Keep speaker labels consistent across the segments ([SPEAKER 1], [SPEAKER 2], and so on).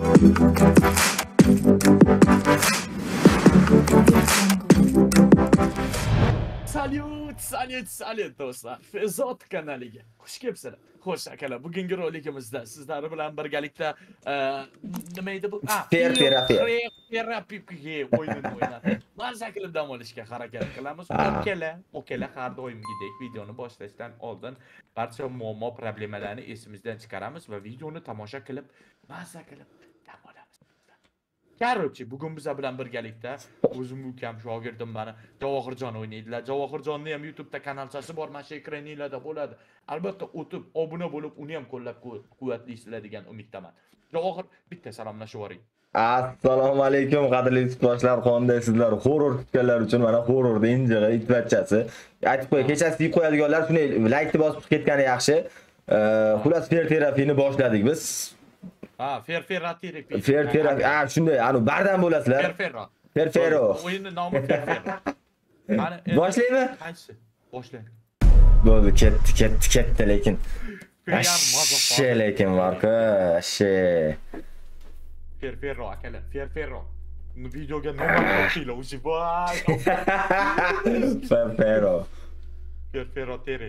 [SPEAKER 1] Salyut do'stlar. Fezot kanaliga xush kelibsizlar. Xo'sh akalar, bugungi rolikimizda sizlar bilan birgalikda nima edi bu? Terapiya o'yinini o'ynab, mazza qilib dam olishga harakat qilamiz. Okela har doimgidek videoni boshlashdan oldin barcha muammo problemalarni esimizdan chiqaramiz va videoni tomosha qilib, mazza qilib dam olamiz. Короче, bugun biz bilan birgalikda o'zim ukam shogirdim meni Javohirjon o'ynaydilar. Javohirjonni ham YouTube'da kanalchasi bor, mana shu ekraninglarda bo'ladi. Albatta o'tib obuna bo'lib, uni ham qo'llab-quvvatlaysizlar degan umiddaman. Javohir, bitta salomlashib yuboring.
[SPEAKER 2] Assalomu alaykum qadrli yurtdoshlar, qondaysizlar. Horror kutganlar uchun mana horrorda injiga itvachchasi. Aytib qo'y, kechasi yeb qo'yadiganlar shuni like bosib ketgani yaxshi. Xullas terapiyani boshladik biz.
[SPEAKER 1] Terapiya.
[SPEAKER 2] Shunday, bardam bo'lasizlar. Ferfero.
[SPEAKER 1] O'yinning nomi Ferfero.
[SPEAKER 2] Boshlaymi?
[SPEAKER 1] Qaysi? Boshlang.
[SPEAKER 2] Bo'ldi, ketdi lekin. Lekin Marko,
[SPEAKER 1] Ferfero akalar, Ferfero. Videoga nima qo'yinglar o'zi voy. Ferfero teri.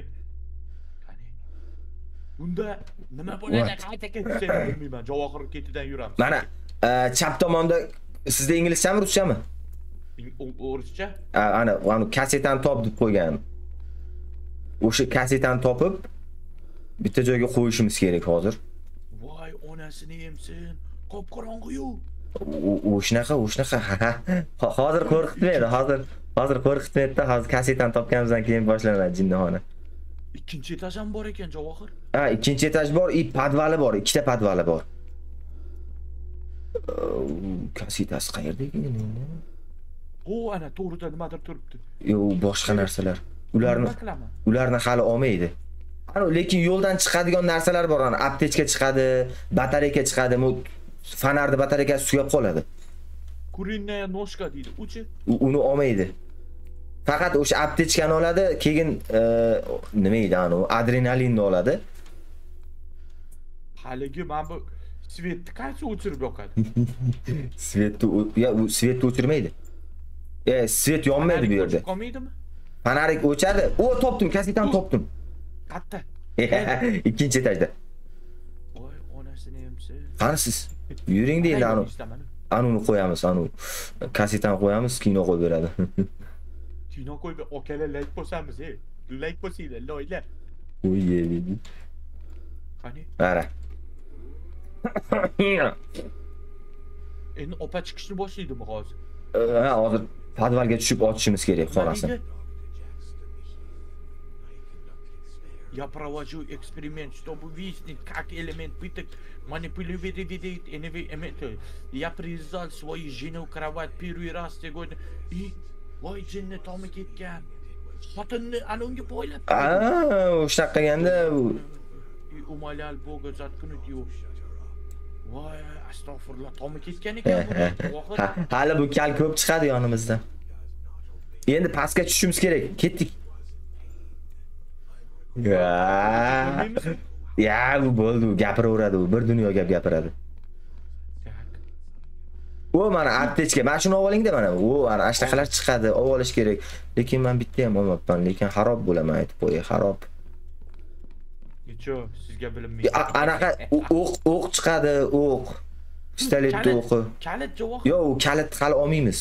[SPEAKER 1] Bunda nima bo'ladi? Qayta ketishni bilmayman. Javohir ketidan yuramiz.
[SPEAKER 2] Mana chap tomonda sizda inglizchami, ruschami?
[SPEAKER 1] O'rischa?
[SPEAKER 2] Ana kasetani top deb qo'ygan. O'sha kasetani topib bitta joyga qo'yishimiz kerak hozir.
[SPEAKER 1] Voy, onasini yemsin. Qop-qorong'u-yu.
[SPEAKER 2] O'shnaqa. Hozir qo'rqitmaydi, hozir qo'rqitmaydi-da, hozir kasetani topganimizdan keyin boshlanadi jinnixona.
[SPEAKER 1] Ikkinchi etaj ham bor ekan, Javohir.
[SPEAKER 2] Ikkinchi etaj bor, podvali bor, ikkita podvali bor. Kasetasi qayerda ekan endi?
[SPEAKER 1] Ana to'g'rida nimadir turibdi.
[SPEAKER 2] Yo'q, boshqa narsalar. Ularni hali olmaydi. Lekin yo'ldan chiqadigan narsalar bor, aptechka chiqadi, batareyka chiqadi, fonarni batareykasi tugab qoladi.
[SPEAKER 1] Kurinная ножка deydi, uchi.
[SPEAKER 2] Uni olmaydi. Faqat o'sha aptechkani oladi, keyin nima edi adrenalinni oladi.
[SPEAKER 1] Haligi mana bu svetni qaysi o'chirib yoqadi?
[SPEAKER 2] Svetni o'chirmaydi. Svet yonmaydi bu yerda.
[SPEAKER 1] Qolmaydimi?
[SPEAKER 2] Fanarik o'chadi. Topdim, kasetani topdim.
[SPEAKER 1] Qayerda?
[SPEAKER 2] Ikkinchi etajda.
[SPEAKER 1] Voy, onasini yemsin.
[SPEAKER 2] Qanisiz? Yuring deydi uni qo'yamiz, kasetani qo'yamiz, kino qo'yib beradi.
[SPEAKER 1] Kino qo'yib, okalar like bosamiz, like bosinglar, loylar.
[SPEAKER 2] O'yey.
[SPEAKER 1] Qani?
[SPEAKER 2] Mana.
[SPEAKER 1] Endi opa chiqishni boshlaydimi hozir?
[SPEAKER 2] Hozir podvalga tushib ochishimiz kerak xonasini.
[SPEAKER 1] Я провожу эксперимент, чтобы выяснить, как элемент пыток манипулирует элементы. Я привязал свою жену в кровать первый раз сегодня. И voy jinni tomi ketgan. Xotinni unga bo'ylab.
[SPEAKER 2] O'sha qilganda
[SPEAKER 1] umalal Boga zatknut-yu. Voy, astag'firullah, tomi ketgan ekan bu.
[SPEAKER 2] Hali bu kal ko'p chiqadi yonimizda. Endi pastga tushishimiz kerak. Ketdik. Bu bo'ldi, gapiraveradi u, bir dunyo gap gapiradi. Mana aptechka, mana shuni oling-da mana. Ana ashtaqalar chiqadi, olish kerak. Lekin men bitta ham olmabman, lekin xarob bo'laman aytib qo'yay, xarob.
[SPEAKER 1] Necho, sizga bilinmaydi.
[SPEAKER 2] Anaqa o'q chiqadi, o'q. Pistolet o'qi.
[SPEAKER 1] Kalit Javohir.
[SPEAKER 2] Yo'q, kalit hali olmaymiz.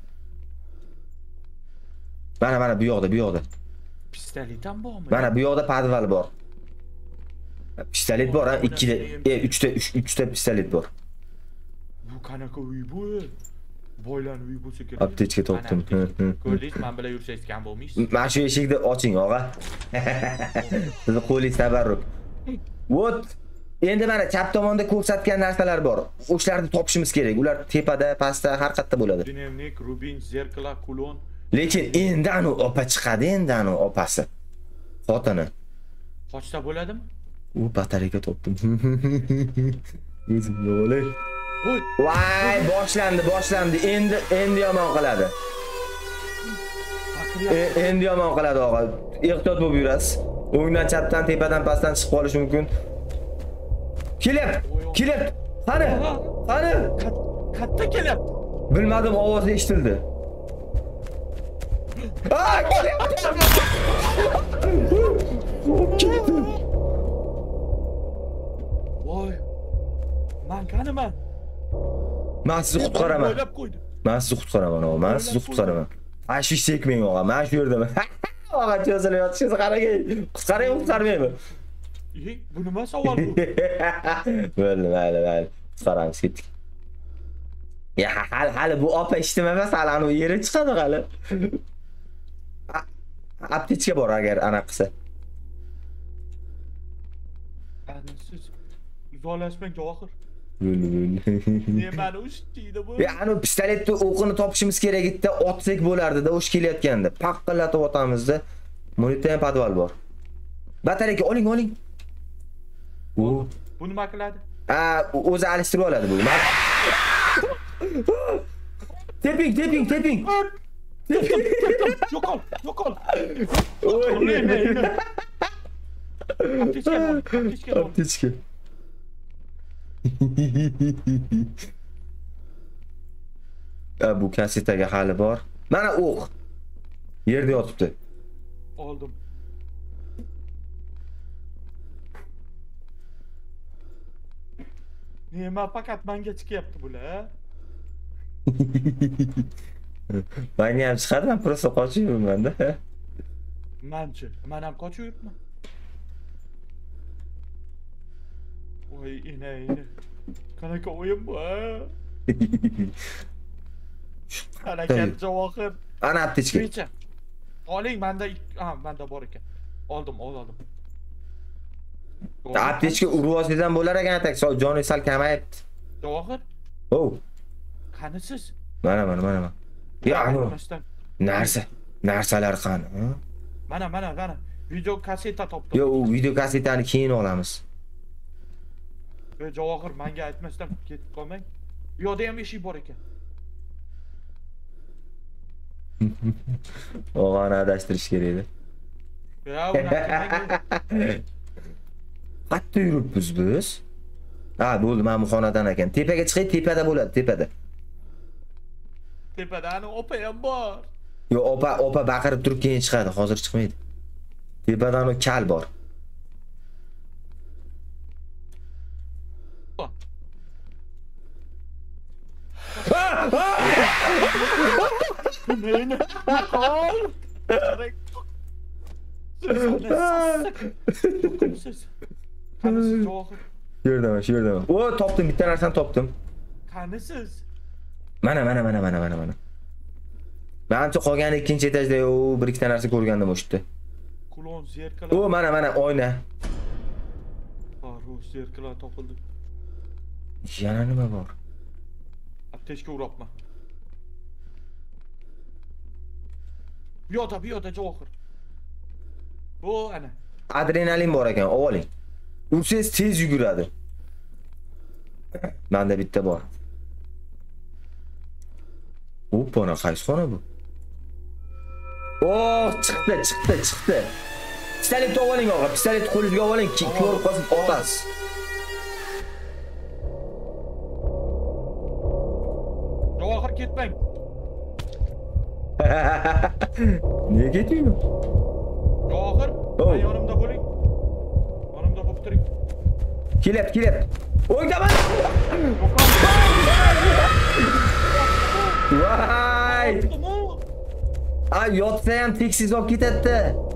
[SPEAKER 2] Mana bu yoqda.
[SPEAKER 1] Pistolet ham bormi?
[SPEAKER 2] Mana bu yoqda podval bor. Pistolet bor, ikkita, uchta pistolet bor.
[SPEAKER 1] Bu qanaqa uy bu? Boylarning uyi bo'lsa kerak.
[SPEAKER 2] Aptechka topdim.
[SPEAKER 1] Ko'rdingiz, men bilan yursangiz kam bo'lmaysiz.
[SPEAKER 2] Mana shu eshikni oching, og'a. Sizni qo'lingiz tabarruk. Endi mana chap tomonda ko'rsatgan narsalar bor. O'shlarni topishimiz kerak. Ular tepada, pastda, har qayerda bo'ladi.
[SPEAKER 1] Dnevnik, rubin, zerkala, kulon.
[SPEAKER 2] Lekin endi opa chiqadi, endi opasi. Xotini.
[SPEAKER 1] Qochsa bo'ladimi?
[SPEAKER 2] Batareyka topdim. O'zim bo'lay. Voy, boshlandi. Endi yomon qiladi. Endi yomon qiladi, og'a. Ehtiyot bo'lib yurasiz. O'ngdan, chapdan, tepadan, pastdan chiqib qolish mumkin. Kelyapti. Qani? Qani?
[SPEAKER 1] Katta kelyapti.
[SPEAKER 2] Bilmadim, ovoz eshitildi. Kelyapti. Ketdi.
[SPEAKER 1] Voy. Men qaniman?
[SPEAKER 2] Men sizni qutqaraman.
[SPEAKER 1] O'ylab qo'ydim.
[SPEAKER 2] Men sizni qutqaraman, o'g'il. Men sizni qutqaraman. Tashvish chekmang, o'g'il. Men shu yerdaman. Og'a cho'zilib yotishingizni qarang. Qutqaraymi, qutqarmaymi?
[SPEAKER 1] Bu nima savol bu?
[SPEAKER 2] Bo'ldi, mayli. Qutqaramiz, ketdik. Ya, hali bu opa ishtimamas, hali anu yeri chiqadi hali. Aptechka bor agar ana qilsa.
[SPEAKER 1] Ana siz uzolashmang Javohir.
[SPEAKER 2] Bo'ldi.
[SPEAKER 1] Nimani ushtiydi bu?
[SPEAKER 2] Ya, anu pistoletni o'qini topishimiz kerak edi, otsak bo'lardi-da, o'sh kelayotganda. Paqqillatib otamiz-da. Bunita ham podval bor. Batareyka oling.
[SPEAKER 1] Bu nima qiladi?
[SPEAKER 2] O'zi alishtirib oladi bu. Teping.
[SPEAKER 1] Yo'qol.
[SPEAKER 2] Aptechka. Bu kasetaga hali bor. Mana o'q. Yerda yotibdi.
[SPEAKER 1] Oldim. Nima faqat menga chiqyapti bular?
[SPEAKER 2] Menga ham chiqadi, men prosta qochib yuribman-da.
[SPEAKER 1] Men ham qochib yuribman. Voy, ina. Qanaqa o'yin bu? Harakat Javohir.
[SPEAKER 2] Ana aptechka.
[SPEAKER 1] Necha? Oling, menda bor ekan. Oldim.
[SPEAKER 2] Aptechka urvosizdan bo'lar ekan, atak joni sal kamayibdi.
[SPEAKER 1] Javohir. Qani siz?
[SPEAKER 2] Mana. Ya, anu. Narsalar qani?
[SPEAKER 1] Mana. Video kaseta topdim.
[SPEAKER 2] Yo, u video kasetani keyin olamiz.
[SPEAKER 1] Javohir, menga aytmasdan ketib qolmang. Bu yoqda ham eshik bor ekan.
[SPEAKER 2] O'g'ani adashtirish kerak edi.
[SPEAKER 1] Ya, unaqa.
[SPEAKER 2] Qatta yuribmiz biz. Bo'ldi, mana bu xonadan ekan. Tepaga chiqay, tepada bo'ladi, tepada.
[SPEAKER 1] Tepada ani opa ham bor.
[SPEAKER 2] Yo, opa baqirib turib keyin chiqadi, hozir chiqmaydi. Tepadan o kal bor.
[SPEAKER 1] Neyini? Qol. Siz. Qanisiz Javohir?
[SPEAKER 2] Shu yerdaman. Topdim, bitta narsani topdim.
[SPEAKER 1] Qanisiz?
[SPEAKER 2] Mana. Menimcha qolgan ikkinchi etajda bir ikkita narsa ko'rgandim o'shda.
[SPEAKER 1] Kulon zerkalar.
[SPEAKER 2] Mana oyna.
[SPEAKER 1] Bor, zerkalar topildi.
[SPEAKER 2] Yana nima bor?
[SPEAKER 1] Aptechka urapman. Bu yoqda Javohir. Ana.
[SPEAKER 2] Adrenalin bor ekan, oling. Ursangiz tez yuguradi. Menda bitta bor. Opana, qaysi xona bu? Chiqdi. Pistoletni oling, og'a. Pistoletni qo'lingizga oling, ko'rib qolsin, otasiz.
[SPEAKER 1] Javohir, ketmang.
[SPEAKER 2] Niye ketmayman?
[SPEAKER 1] Javohir, yonimda bo'ling. Yonimda bo'lib turing.
[SPEAKER 2] Kelyapti. O'ydaman. Voy! Yotsa ham teksiz olib ketadi.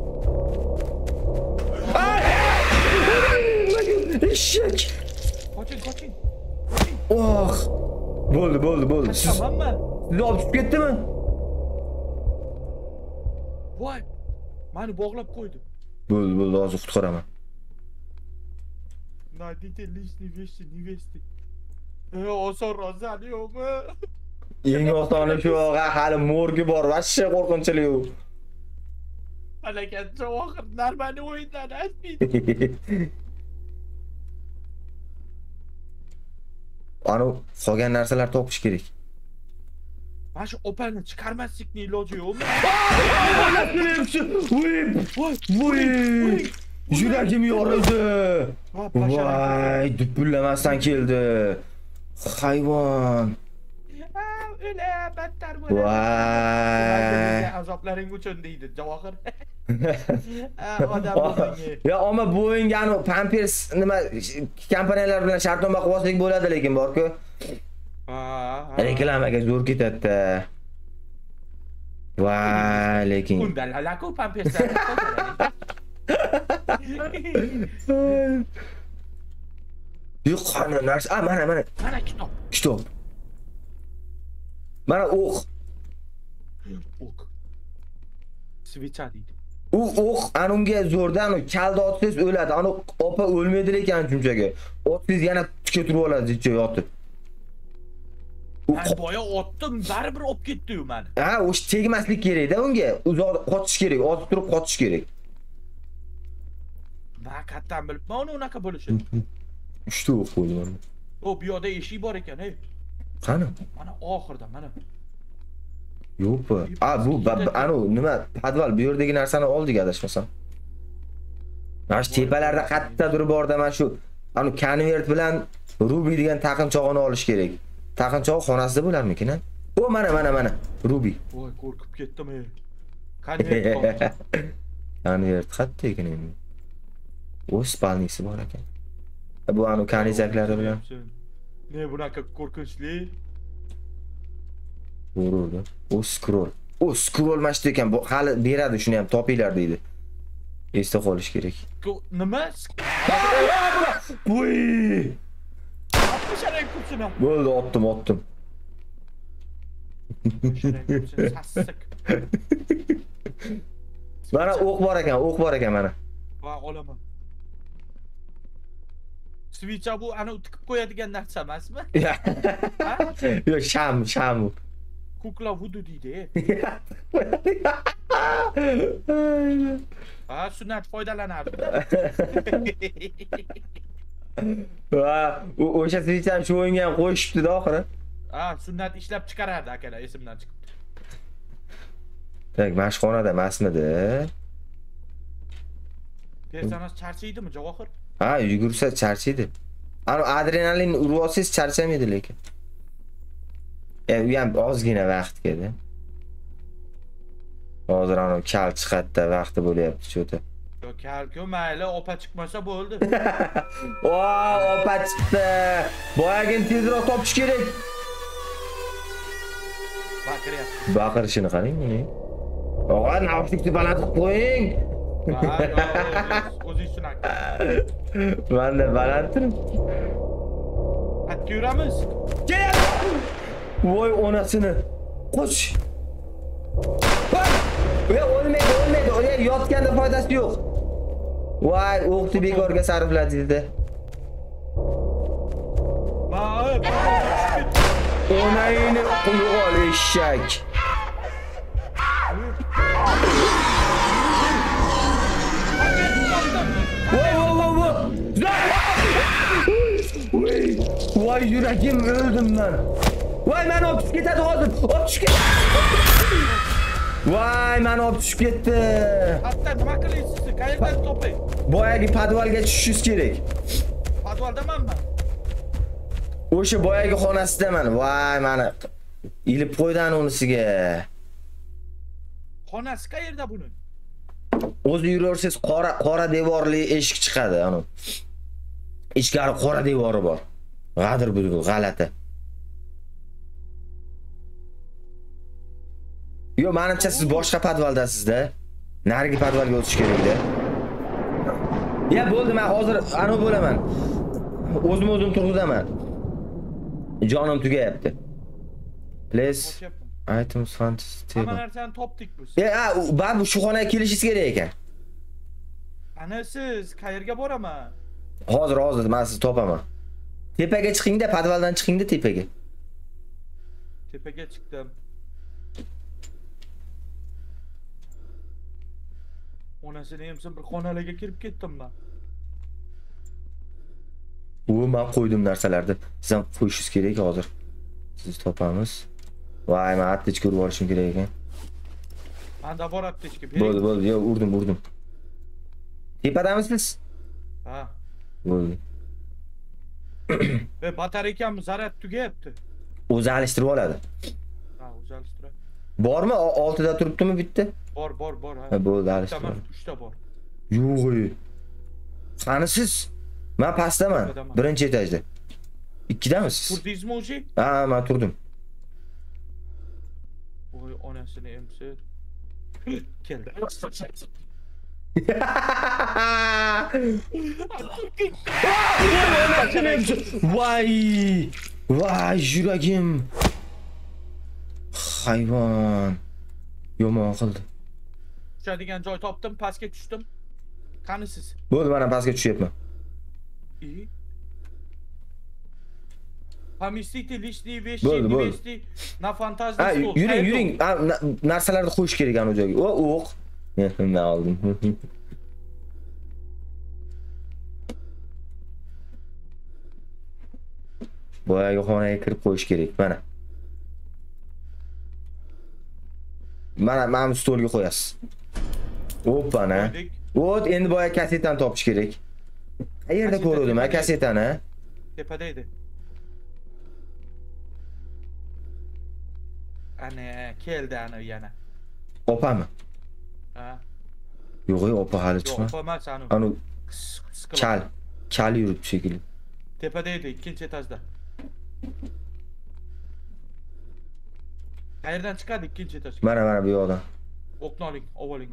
[SPEAKER 2] Eshak.
[SPEAKER 1] Qoching.
[SPEAKER 2] Bo'ldi.
[SPEAKER 1] Tamammi?
[SPEAKER 2] Sizni olib chiqib ketdimi?
[SPEAKER 1] Voy! Meni bog'lab qo'ydi.
[SPEAKER 2] Bo'ldi, hozir qutqaraman.
[SPEAKER 1] Найдите лишние вещи невесты. Oson rozani yo'qmi?
[SPEAKER 2] Eng osoni shu, og'a, hali morgi bor, vashsha qo'rqinchli u.
[SPEAKER 1] Halakat Javohir normani o'yindan aytmaydi.
[SPEAKER 2] Ana qolgan narsalar topish kerak.
[SPEAKER 1] Mana shu opani chiqarmaslikning iloji yo'qmi?
[SPEAKER 2] Voy! Yuragim yorildi. Voy, dupullamasdan keldi. Hayvon.
[SPEAKER 1] Öyle battar bo'lar.
[SPEAKER 2] Voy.
[SPEAKER 1] Azoblaring uchun deydi Javohir. Odam bo'lmang.
[SPEAKER 2] Ya ama bu o'yinga anu Pampers nima kompaniyalar bilan shartnoma qilsak bo'ladi lekin bor-ku. Reklamaga zo'r ketadi. Voy, lekin.
[SPEAKER 1] Undan alaku Pamperslar.
[SPEAKER 2] Yo'q, qani narsa. Mana.
[SPEAKER 1] Mana kitob.
[SPEAKER 2] Kitob. Mana o'q.
[SPEAKER 1] O'q. Switcha deydi.
[SPEAKER 2] U o'q anunga zo'rdan kalda otsangiz o'ladi. Ani opa o'lmaydi lekin shunchaga. Otsangiz yana tikka turib oladi ichida yotib.
[SPEAKER 1] Men boya otdim, baribir olib ketdi-yu meni.
[SPEAKER 2] Ha, o'sh tegmaslik kerak-da unga. Uzoq qochish kerak, otib turib qochish kerak.
[SPEAKER 1] Men qattan bilibman uni unaqa bo'lishini.
[SPEAKER 2] 3 ta o'q qo'ydim.
[SPEAKER 1] O, bu yoqda eshik bor ekan, ey.
[SPEAKER 2] Qani?
[SPEAKER 1] Mana oxirda, mana.
[SPEAKER 2] Yo'q. Bu anu nima podval bu yerdagi narsani oldik adashmasam. Mana shu tepalarda qattadir borda mana shu anu konvert bilan Ruby degan taqinchog'ini olish kerak. Taqinchoq xonasida bo'larmikin, ha? O, mana. Ruby.
[SPEAKER 1] Voy, qo'rqib ketdim, ey. Konvert.
[SPEAKER 2] Konvert qatta ekan endi. O spalnisi bor ekan. Bu anu kanizaklari bilan.
[SPEAKER 1] Ne bunaqa qo'rqinchli?
[SPEAKER 2] Ururdi. O scroll mashti ekan. Bu hali beradi, shuni ham topinglar deydi. Esda qolish kerak.
[SPEAKER 1] Nima?
[SPEAKER 2] Voy!
[SPEAKER 1] Sharang kupsina.
[SPEAKER 2] Bo'ldi, otdim.
[SPEAKER 1] Sharang kupsina sassiq.
[SPEAKER 2] Mana o'q bor ekan mana.
[SPEAKER 1] Va olaman. Switcha bu ana tikib qo'yadigan narsa emasmi?
[SPEAKER 2] Yo'q, sham bu.
[SPEAKER 1] Kukla vudu deydi. Ha, sunnat foydalanardi.
[SPEAKER 2] Va, o'sha switch ham shu o'yinga ham qo'yishibdi-da oxiri.
[SPEAKER 1] Ha, sunnat ishlab chiqarardi akalar, esimdan chiqib.
[SPEAKER 2] Tak, mashxonada emasmidi?
[SPEAKER 1] Personaj charchaydimi, Javohir?
[SPEAKER 2] Ha, yugursa charchaydi. Ana adrenalin urib olsangiz charchamaydi lekin. U ham ozgina vaqt keldi. Hozir ana kal chiqadi, vaqti bo'lyapti cho'ta.
[SPEAKER 1] Yo, kal-ku mayli, opa chiqmasa bo'ldi.
[SPEAKER 2] Opa chiqdi. Boyagin tezroq topish kerak.
[SPEAKER 1] Baqiryapti.
[SPEAKER 2] Baqirishini qarang meni. Og'a, naushnikni baland qilib qo'ying.
[SPEAKER 1] O'zingiz shunaqa.
[SPEAKER 2] Manda baland turib.
[SPEAKER 1] Hatga yuramiz.
[SPEAKER 2] Voy onasini. Qoch. O'lmaydi. O'ya yotganda foydasi yo'q. Voy, o'qni bekorga sarfladi dedi. Onayini qo'yib eshak. Voy, yuragim o'ldim men. Voy, men olib tushib ketadi hozir. Voy, men olib tushib ketdi.
[SPEAKER 1] Hatta nima qilaysiz? Qayerdan toping?
[SPEAKER 2] Boyagi podvalga tushishingiz kerak.
[SPEAKER 1] Podvaldamanmi?
[SPEAKER 2] O'sha boyagi xonasidaman. Voy, meni ilib qo'ydan unisiga.
[SPEAKER 1] Xonasi qayerda buni?
[SPEAKER 2] O'zi yuraversangiz qora devorli eshik chiqadi, ana. Ichkari qora devori bor. G'adir budur, g'alati. Yo, menimcha siz boshqa podvaldasiz-da. Narigi podvalga o'tish kerak-da. Ya bo'ldi, men hozir ana bo'laman. O'zim turg'izaman. Jonim tugayapti. Please. Items fantasy.
[SPEAKER 1] Hamma narsani topdik biz.
[SPEAKER 2] Bu shu xonaga kelishingiz kerak ekan.
[SPEAKER 1] Ana siz qayerga boraman?
[SPEAKER 2] Hozir men sizni topaman. Tepaga chiqing-da, podvaldan chiqing-da tepaga.
[SPEAKER 1] Tepaga chiqdim. Onasini emsin bir xonalarga kirib ketdim men.
[SPEAKER 2] Men qo'ydim narsalarni. Siz ham qo'yishingiz kerak hozir. Siz topamiz. Voy, men aptechka urib olishim kerak ekan.
[SPEAKER 1] Menda bor aptechka.
[SPEAKER 2] Bo'ldi. Yo, urdim. Tepadamisiz?
[SPEAKER 1] Ha.
[SPEAKER 2] Bo'ldi.
[SPEAKER 1] Ve bataryam zarar tugayapti.
[SPEAKER 2] O'zi alishtirib oladi.
[SPEAKER 1] Ha, o'zalishtiradi.
[SPEAKER 2] Bormi? Oltida turibdimi bitta?
[SPEAKER 1] Bor, ha.
[SPEAKER 2] Ha, bo'ldi, alishtirib.
[SPEAKER 1] Tamam, 3 ta bor.
[SPEAKER 2] Yo'q. Qani siz? Men pastdaman.
[SPEAKER 1] Tepedaman.
[SPEAKER 2] Birinchi etajda. Ikkidamisiz?
[SPEAKER 1] Turdingizmi o'zi?
[SPEAKER 2] Ha, men turdim.
[SPEAKER 1] Voy, onasini emsi. Keldi.
[SPEAKER 2] Voy! Voy, yuragim. Hayvon. Yomon qildi.
[SPEAKER 1] Tushadigan joy topdim, pastga tushdim. Qani siz?
[SPEAKER 2] Bo'ldi, men ham pastga tushyapman.
[SPEAKER 1] И? Поместите лишние вещи,
[SPEAKER 2] Bo'ldi,
[SPEAKER 1] не
[SPEAKER 2] bo'ldi.
[SPEAKER 1] вести на фантазный
[SPEAKER 2] Ha,
[SPEAKER 1] стол.
[SPEAKER 2] yuring. Narsalarni qo'yish kerak ana joyga. O'q. Men oldim. Boyagi xonaga kirib qo'yish kerak. Mana stolga qo'yasiz. Oppana.
[SPEAKER 1] Koyduk.
[SPEAKER 2] O't, endi boya kasetani topish kerak. Qayerda ko'rdim ha kasetani?
[SPEAKER 1] Tepadaydi. Ana, keldi ana yana.
[SPEAKER 2] Opami?
[SPEAKER 1] Ha.
[SPEAKER 2] Yo'q, opa hali
[SPEAKER 1] Yo'q,
[SPEAKER 2] chiqma.
[SPEAKER 1] opamas anu.
[SPEAKER 2] Anu
[SPEAKER 1] Sıkılan.
[SPEAKER 2] kal yuribdi shekilli.
[SPEAKER 1] Tepadaydi, ikinci etajda. Qayerdan chiqadi ikinci etajga?
[SPEAKER 2] Mana bu yoqdan.
[SPEAKER 1] O'qni oling, ovoling.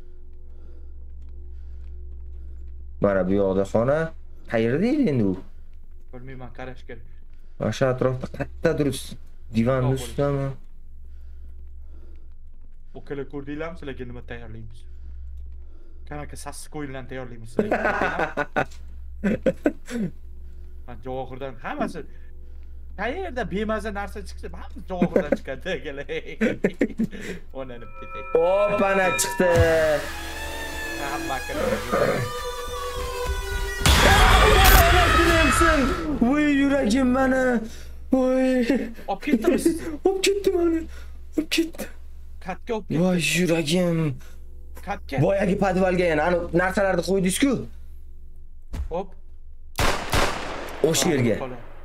[SPEAKER 2] Mana bu yoqda xona. Qayerda edi endi u?
[SPEAKER 1] Bilmayman, qarash kerak.
[SPEAKER 2] O'sha atrofda qayerdadir divanning ustidami?
[SPEAKER 1] O'kala ko'rdinglarmi, sizlarga nima tayyorlaymiz? Qanaqa sassiq o'yinlarni tayyorlaymiz sizlarga? Men javohirdan hammasi qayerda bemaza narsa chiqsa, hammasi javohirdan chiqadi. Onani ketay.
[SPEAKER 2] Opana chiqdi.
[SPEAKER 1] Hamma
[SPEAKER 2] Voy yuragim mana. Voy.
[SPEAKER 1] Olib ketdimi siz?
[SPEAKER 2] Olib ketdi mani. Olib ketdi.
[SPEAKER 1] Katga olib ketdi.
[SPEAKER 2] Voy yuragim.
[SPEAKER 1] Katga.
[SPEAKER 2] Boyagi podvalga yana anu narsalarni qo'ydingiz-ku.
[SPEAKER 1] Hop.
[SPEAKER 2] O'sha yerga.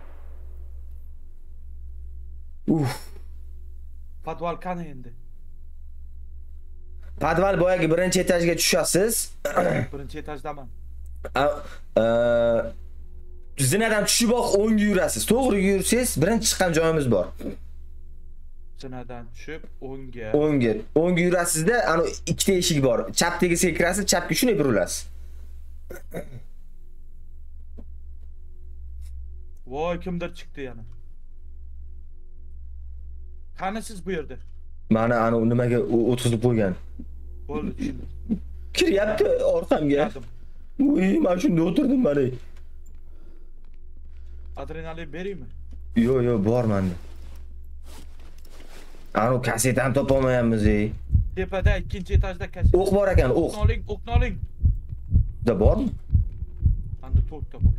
[SPEAKER 1] Podval qani endi?
[SPEAKER 2] Podval boyagi birinchi etajga tushasiz.
[SPEAKER 1] Birinchi etajdaman.
[SPEAKER 2] Zinadan tushib o'ngga yurasiz. To'g'ri yursangiz birinchi chiqqan joyimiz bor.
[SPEAKER 1] Zinadan tushib o'ngga.
[SPEAKER 2] O'ngga yurasizda, anu ikkita eshik bor. Chap tegisiga kirasiz, chapga shunday burilasiz.
[SPEAKER 1] Voy, kimdir chiqdi yana. Qani siz bu yerda?
[SPEAKER 2] Mana anu nimaga o'tkazib qo'ygan.
[SPEAKER 1] Bo'ldi, tushundim.
[SPEAKER 2] Kiryapti orqamga.
[SPEAKER 1] Geldim.
[SPEAKER 2] Voy, men shunda o'tirdim mana.
[SPEAKER 1] Adrenalin bereyim mi?
[SPEAKER 2] Yo'q, bor menda. Anu kasetani topolmayapmiz.
[SPEAKER 1] Tepada ikinci etajda kaset.
[SPEAKER 2] O'q bor ekan, o'q.
[SPEAKER 1] O'qni oling.
[SPEAKER 2] Da bormi?
[SPEAKER 1] Anda 4 ta bor.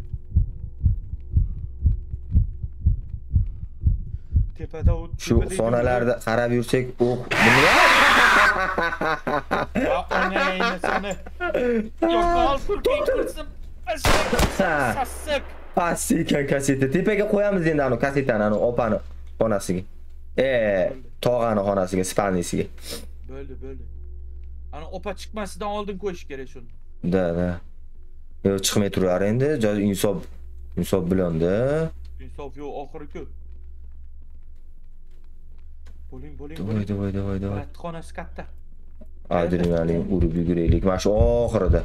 [SPEAKER 1] Tepada o.
[SPEAKER 2] Shu xonalarda qarab yursak, o'q.
[SPEAKER 1] Ya onayni seni. Yok al Turkiy qilsin. Sassiq.
[SPEAKER 2] Past ekan kaseta. Tepaga qo'yamiz endi anu kasetani, anu opani xonasiga. Tog'ani xonasiga, spalnisiga.
[SPEAKER 1] Bo'ldi. Ana opa chiqmasidan oldin qo'yish kerak shuni.
[SPEAKER 2] Da. Yo'q, chiqmay turar endi. Insof bilan-da.
[SPEAKER 1] Insof yo'q, oxiri-ku. Bo'ling.
[SPEAKER 2] Voy.
[SPEAKER 1] Xonasi katta.
[SPEAKER 2] Adrenalin urib yuguraylik. Mana shu oxirida.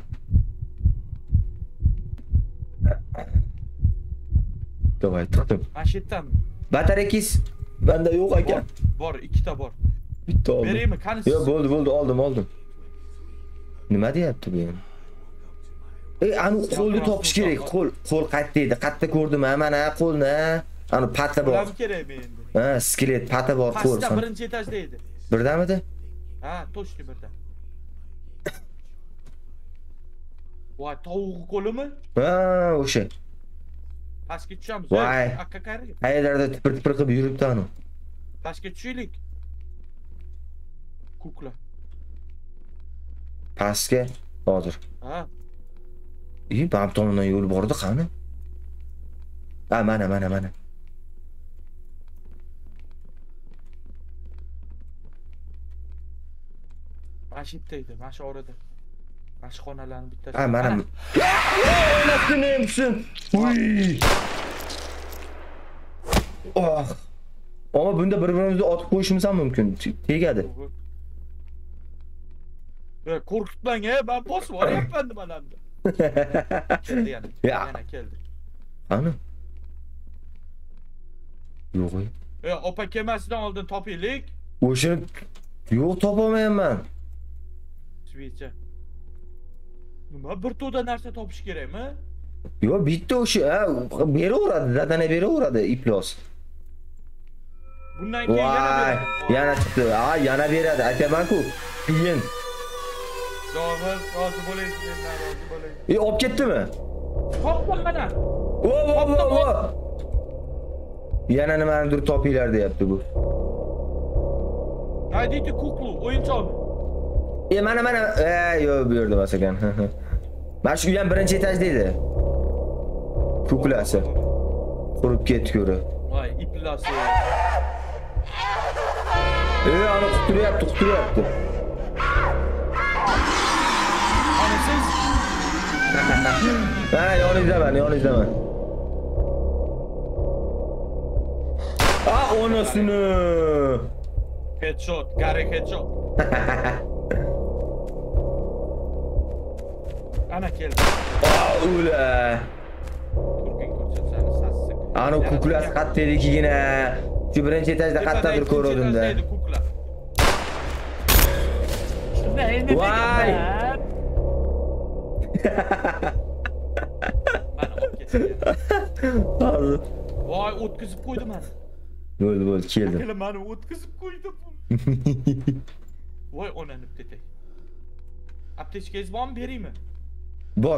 [SPEAKER 2] Davay, tutdim.
[SPEAKER 1] Mana shu yerdan.
[SPEAKER 2] Batarekiz benda yo'q ekan.
[SPEAKER 1] Bor, ikkita bor.
[SPEAKER 2] Bitta oldim.
[SPEAKER 1] Beraymi? Qani?
[SPEAKER 2] Yo'q, bo'ldi, oldim. Nima deyapti bu endi? Anu qo'lni topish kerak. Qo'l qayerda edi? Qayerda ko'rdim? Mana qo'lni. Anu pata bor.
[SPEAKER 1] Bular kerakmi endi?
[SPEAKER 2] Ha, skelet pata bor qo'l.
[SPEAKER 1] Pastda birinchi etajda edi.
[SPEAKER 2] Birdamidi?
[SPEAKER 1] Ha, точно birda. Voy, tovuq qo'limi?
[SPEAKER 2] Ha, o'sha.
[SPEAKER 1] Pastga tushamiz.
[SPEAKER 2] Voy.
[SPEAKER 1] Akkakari.
[SPEAKER 2] Qayerlarda tipir qilib yuribdi anu.
[SPEAKER 1] Pastga tushaylik. Kukla.
[SPEAKER 2] Pastga hozir.
[SPEAKER 1] Ha.
[SPEAKER 2] Bam tomondan yo'l bordi qani? Ha, mana.
[SPEAKER 1] Mana shu yerda edi, mana shu orada. Mana shu xonalarning bittasi.
[SPEAKER 2] Ha, mana. Nasıl neymişsin? Uy. Oh. Ama bunda bir-birimizni otib qo'yishimiz ham mumkin. Tegadi.
[SPEAKER 1] Korkutmang, ben bosib olyapman nimalarni. Keldi yana.
[SPEAKER 2] Ya.
[SPEAKER 1] Yana keldi.
[SPEAKER 2] Ana. Yo'q.
[SPEAKER 1] Opa kelmasidan oldin topaylik.
[SPEAKER 2] O'shani yo'q topolmayman.
[SPEAKER 1] Svicha. Nima bir to'da narsa topish kerakmi?
[SPEAKER 2] Yo'q, bitta o'sha, beraveradi, zadana beraveradi iplos.
[SPEAKER 1] Bundan keyin yana
[SPEAKER 2] Voy,
[SPEAKER 1] beradi.
[SPEAKER 2] yana chiqdi. Ha, yana beradi. Aytaman-ku. Qiyin.
[SPEAKER 1] Zohir, rozi bo'ling, mendan rozi bo'ling.
[SPEAKER 2] Olib ketdimi?
[SPEAKER 1] Topdim mana.
[SPEAKER 2] Vo. Yana nimanidir topinglar deyapti bu.
[SPEAKER 1] Найдите kuklu, o'yinchoqni.
[SPEAKER 2] Mana. Yo'q, bu yerda emas ekan. Mana shu ham birinchi etajda edi. Kuklasi. Qurib ketguri.
[SPEAKER 1] Voy, iplasi.
[SPEAKER 2] Ana quturyapti.
[SPEAKER 1] Ana siz
[SPEAKER 2] Ha, yoningizdaman. Onasini.
[SPEAKER 1] headshot, Gary headshot. Ana keldi.
[SPEAKER 2] Ula.
[SPEAKER 1] Turkin ko'rsatsani sassiq.
[SPEAKER 2] Ana kuklasi qattiqligigina. Shu birinchi etajda qattiqdir ko'rdim-da.
[SPEAKER 1] Kukla.
[SPEAKER 2] Voy.
[SPEAKER 1] Mana olib ketdi.
[SPEAKER 2] Hozir.
[SPEAKER 1] Voy, o'tkazib qo'ydi mani.
[SPEAKER 2] Bo'ldi, keldim.
[SPEAKER 1] Akala mani o'tkazib qo'ydi. Voy, onani tetay. Aptechkangiz bormi, beraymi?
[SPEAKER 2] Bor.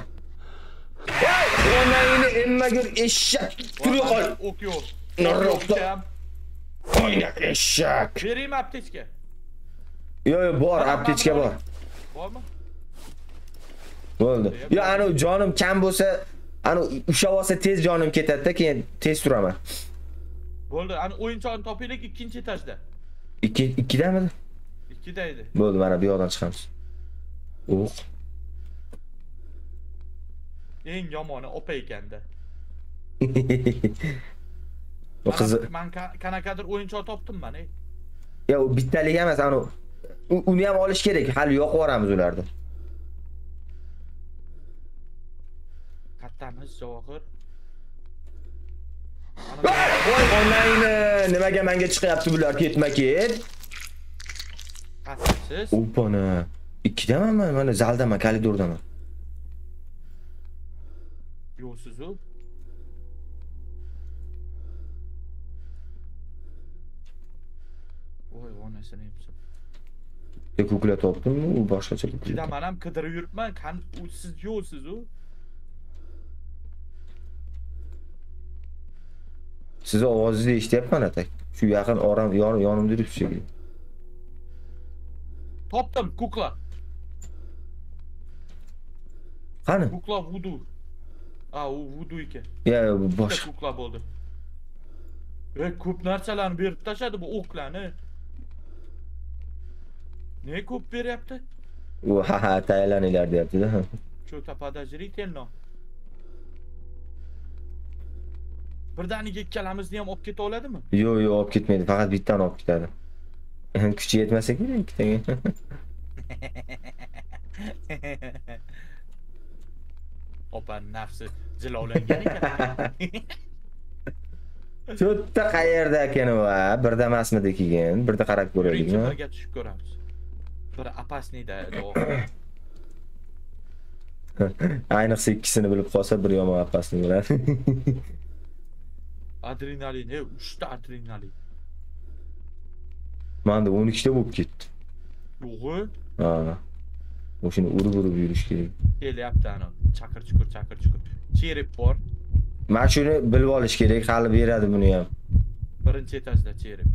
[SPEAKER 2] Onayni emmagur eshak. Turi qol.
[SPEAKER 1] Ok yo'q.
[SPEAKER 2] Nariroqda. Oyna eshak.
[SPEAKER 1] Beraymi aptechka?
[SPEAKER 2] Yo'q, bor, aptechka bor.
[SPEAKER 1] Bormi?
[SPEAKER 2] Bo'ldi. Yo, ana jonim kam bo'lsa, ana ushlab olsa tez jonim ketadi-da, keyin tez turaman.
[SPEAKER 1] Bo'ldi, ana o'yinchoqni topaylik 2-etajda.
[SPEAKER 2] 2dami?
[SPEAKER 1] 2da edi.
[SPEAKER 2] Bo'ldi, mana bu yoqdan chiqamiz. O'q.
[SPEAKER 1] Eng yomoni opa ekanda.
[SPEAKER 2] O qizi.
[SPEAKER 1] Men qanaqadir o'yinchoq topdim mana.
[SPEAKER 2] Ya, u bittalik emas, ana uni ham olish kerak. Hali yo'qib yuboramiz ularni.
[SPEAKER 1] Qattamiz, Zohir.
[SPEAKER 2] Voy, onayni, nimaga menga chiqyapti bular ketma-ket?
[SPEAKER 1] Qattasiz.
[SPEAKER 2] Opana. 2daman men, mana zaldaman, koridordaman.
[SPEAKER 1] Yo'qsiz u. Voy, onasini yepsin.
[SPEAKER 2] Kukla topdim, u boshqacha kukla.
[SPEAKER 1] Juda men ham qidirib yuribman. Siz yo'qsiz u.
[SPEAKER 2] Siz ovozingizni eshityapman atak. Shu yaqin yonimda yuribsiz shekilli.
[SPEAKER 1] Topdim, kukla.
[SPEAKER 2] Qani?
[SPEAKER 1] Kukla vudu. U vudu ekan.
[SPEAKER 2] Ya,
[SPEAKER 1] Boshqa
[SPEAKER 2] boshqa.
[SPEAKER 1] kukla bo'ldi. Ko'p narsalarni berib tashadi bu o'qlarni. Ne ko'p beryapti?
[SPEAKER 2] U ha tayyorlaninglar deyapti-da.
[SPEAKER 1] Что-то подозрительно. Birdaniga ikkalamizni ham olib keta oladimi?
[SPEAKER 2] Yo'q, olib ketmaydi, faqat bittani olib ketadi. Kuchi yetmasa kerak ikkitaga.
[SPEAKER 1] Opa nafsi jilovlangan ekan.
[SPEAKER 2] Cho'tta qayerda ekan va birda emasmidi keyin, birda qarab ko'raylikmi?
[SPEAKER 1] Birga tushib ko'ramiz. Bir opasniyda.
[SPEAKER 2] Ayniqsa ikkisini bilib qolsa bir yomon opasni bo'ladi.
[SPEAKER 1] Adrenalin, 3 ta adrenalin.
[SPEAKER 2] Manda 12 ta bo'lib ketdi.
[SPEAKER 1] Yo'q.
[SPEAKER 2] Ha. O'shini urib yurish kerak.
[SPEAKER 1] Kelyapti ana. Chaqir chuqur. Cherib bor.
[SPEAKER 2] Men shuni bilib olish kerak, hali beradi buni ham.
[SPEAKER 1] Birinchi etajda cherib.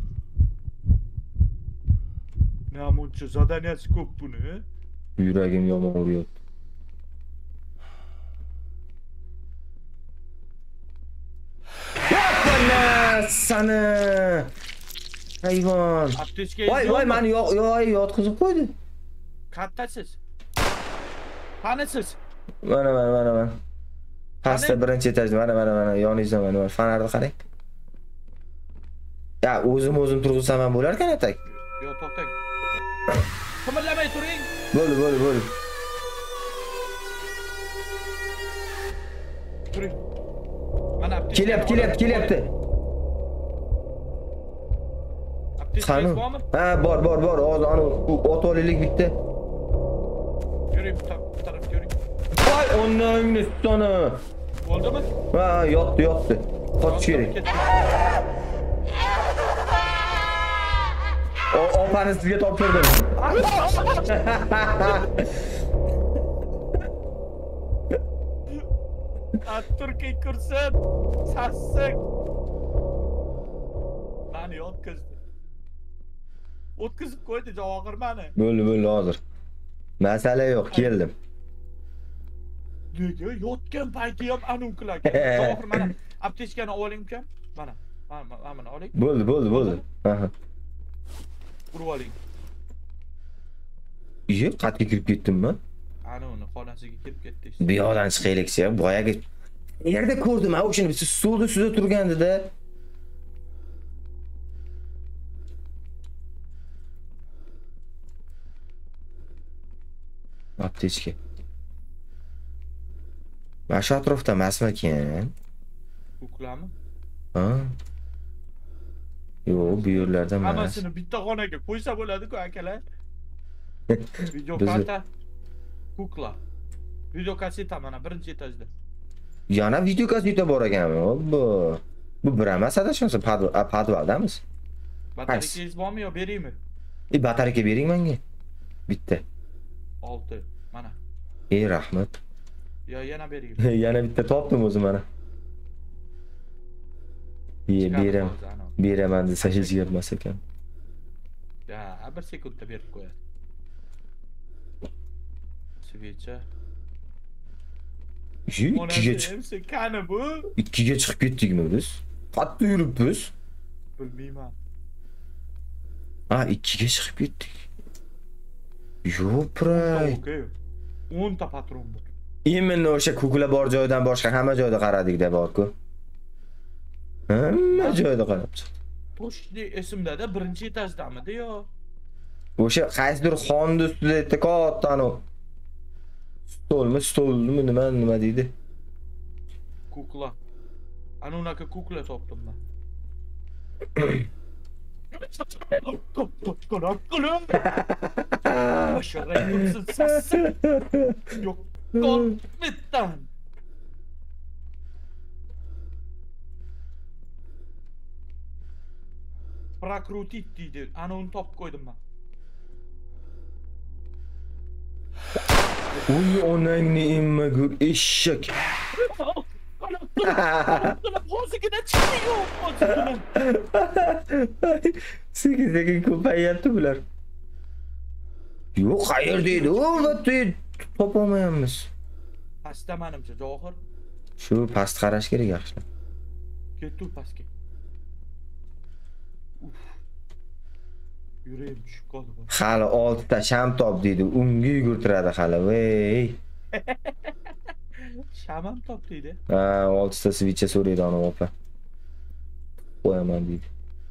[SPEAKER 1] Namuncha zadaniyasi ko'p buni.
[SPEAKER 2] Yuragim yomon uryapti. Bana sana. Hayvan.
[SPEAKER 1] Aptechka
[SPEAKER 2] Voy, meni yotqizib qo'ydi.
[SPEAKER 1] Kattasiz. Qani siz?
[SPEAKER 2] Mana. Pastda birinchi etajda, mana yoningizda mana fonarni qarang. Ya, o'zim turg'izsam ham bo'lar ekan atak.
[SPEAKER 1] Yo, to'xtang. Qimirlamay turing.
[SPEAKER 2] Bo'ldi.
[SPEAKER 1] Turing. Mana aptechka.
[SPEAKER 2] Kelyapti.
[SPEAKER 1] Aptechka bormi?
[SPEAKER 2] Ha, bor. Hozir ana ot olaylik bitta.
[SPEAKER 1] Yuring, bu tarafga yuring.
[SPEAKER 2] Voy, onangni sutoni.
[SPEAKER 1] Bo'ldimi?
[SPEAKER 2] Ha, yotdi. Qochish kerak. Opani sizga topshirdim.
[SPEAKER 1] Turkiy kursin. Sassiq. Mani yotkizdi. O'tkizib qo'ydi Javohir mani.
[SPEAKER 2] Bo'ldi hozir. Masala yo'q, keldim.
[SPEAKER 1] Nega yotgan payti ham anunkilarga. Javohir mana aptechkani oling ukam. Mana oling.
[SPEAKER 2] Bo'ldi. Aha.
[SPEAKER 1] Urib oling.
[SPEAKER 2] Iye, qatga kirib ketdimmi?
[SPEAKER 1] Ana uni xonasiga kirib ketdi.
[SPEAKER 2] Bu yoqdan chiqaylik-chi, boyagi yerda ko'rdim, o'shani siz stolda ustida turgandida. Aptechka. Mana shu atrofda emasmikan?
[SPEAKER 1] Kuklami?
[SPEAKER 2] Ha? Yo'q, bu yerlarda emas.
[SPEAKER 1] Hammasini bitta xonaga qo'ysa bo'ladi-ku, akalar. Video karta. Kukla. Video kaseta mana birinchi etajda.
[SPEAKER 2] Yana video kaseta bor ekanmi? Bu bir emas adashmasa podvaldamiz.
[SPEAKER 1] Batareyangiz bormi yo beraymi?
[SPEAKER 2] Batareyka bering menga. Bitta.
[SPEAKER 1] 6. Mana.
[SPEAKER 2] Rahmat.
[SPEAKER 1] Yo, yana beraymi?
[SPEAKER 2] Yana bitta topdim o'zim mana. Beraman desa hech gapmas ekan.
[SPEAKER 1] Ya, 1 sekundda berib qo'yadi. Svecha.
[SPEAKER 2] 2ga
[SPEAKER 1] Qani bu?
[SPEAKER 2] 2ga chiqib ketdikmi biz? Qatda yuribmiz.
[SPEAKER 1] Bilmayman.
[SPEAKER 2] Ha, 2ga chiqib ketdik. Yo'q, pray.
[SPEAKER 1] 10 ta patron bor.
[SPEAKER 2] Именно o'sha kukla bor joydan boshqa hamma joyda qaradik-da bor-ku. Hamma joyda qarab chiqdik.
[SPEAKER 1] Toshli esimda-da, birinchi etajdamidi yo?
[SPEAKER 2] O'sha qaysidir xonning ustida edi kattani. Stolmi, nima deydi?
[SPEAKER 1] Kukla. Ana unaqa kukla topdim men. Başarayımsın sassın. Yok, korkmitten. Прокрутить deydi. Ana onu top koydum ben.
[SPEAKER 2] Uy, onangni imma gur eşek.
[SPEAKER 1] Hozigina chiqdi-yu,
[SPEAKER 2] Sekin ko'payyapti bular. Yo'q, qayerda edi? O'ldi, topolmayapmiz.
[SPEAKER 1] Pastda menimcha, Javohir.
[SPEAKER 2] Shu past qarash kerak yaxshilab.
[SPEAKER 1] Ketdi pastga. Yurayim tushib qoldi bu.
[SPEAKER 2] Hali 6 ta sham top deydi. Unga yugurtiradi hali. Vey.
[SPEAKER 1] Shamam top deydi.
[SPEAKER 2] Ha, 6 ta switcha so'raydi ana opa. Qo'yaman deydi.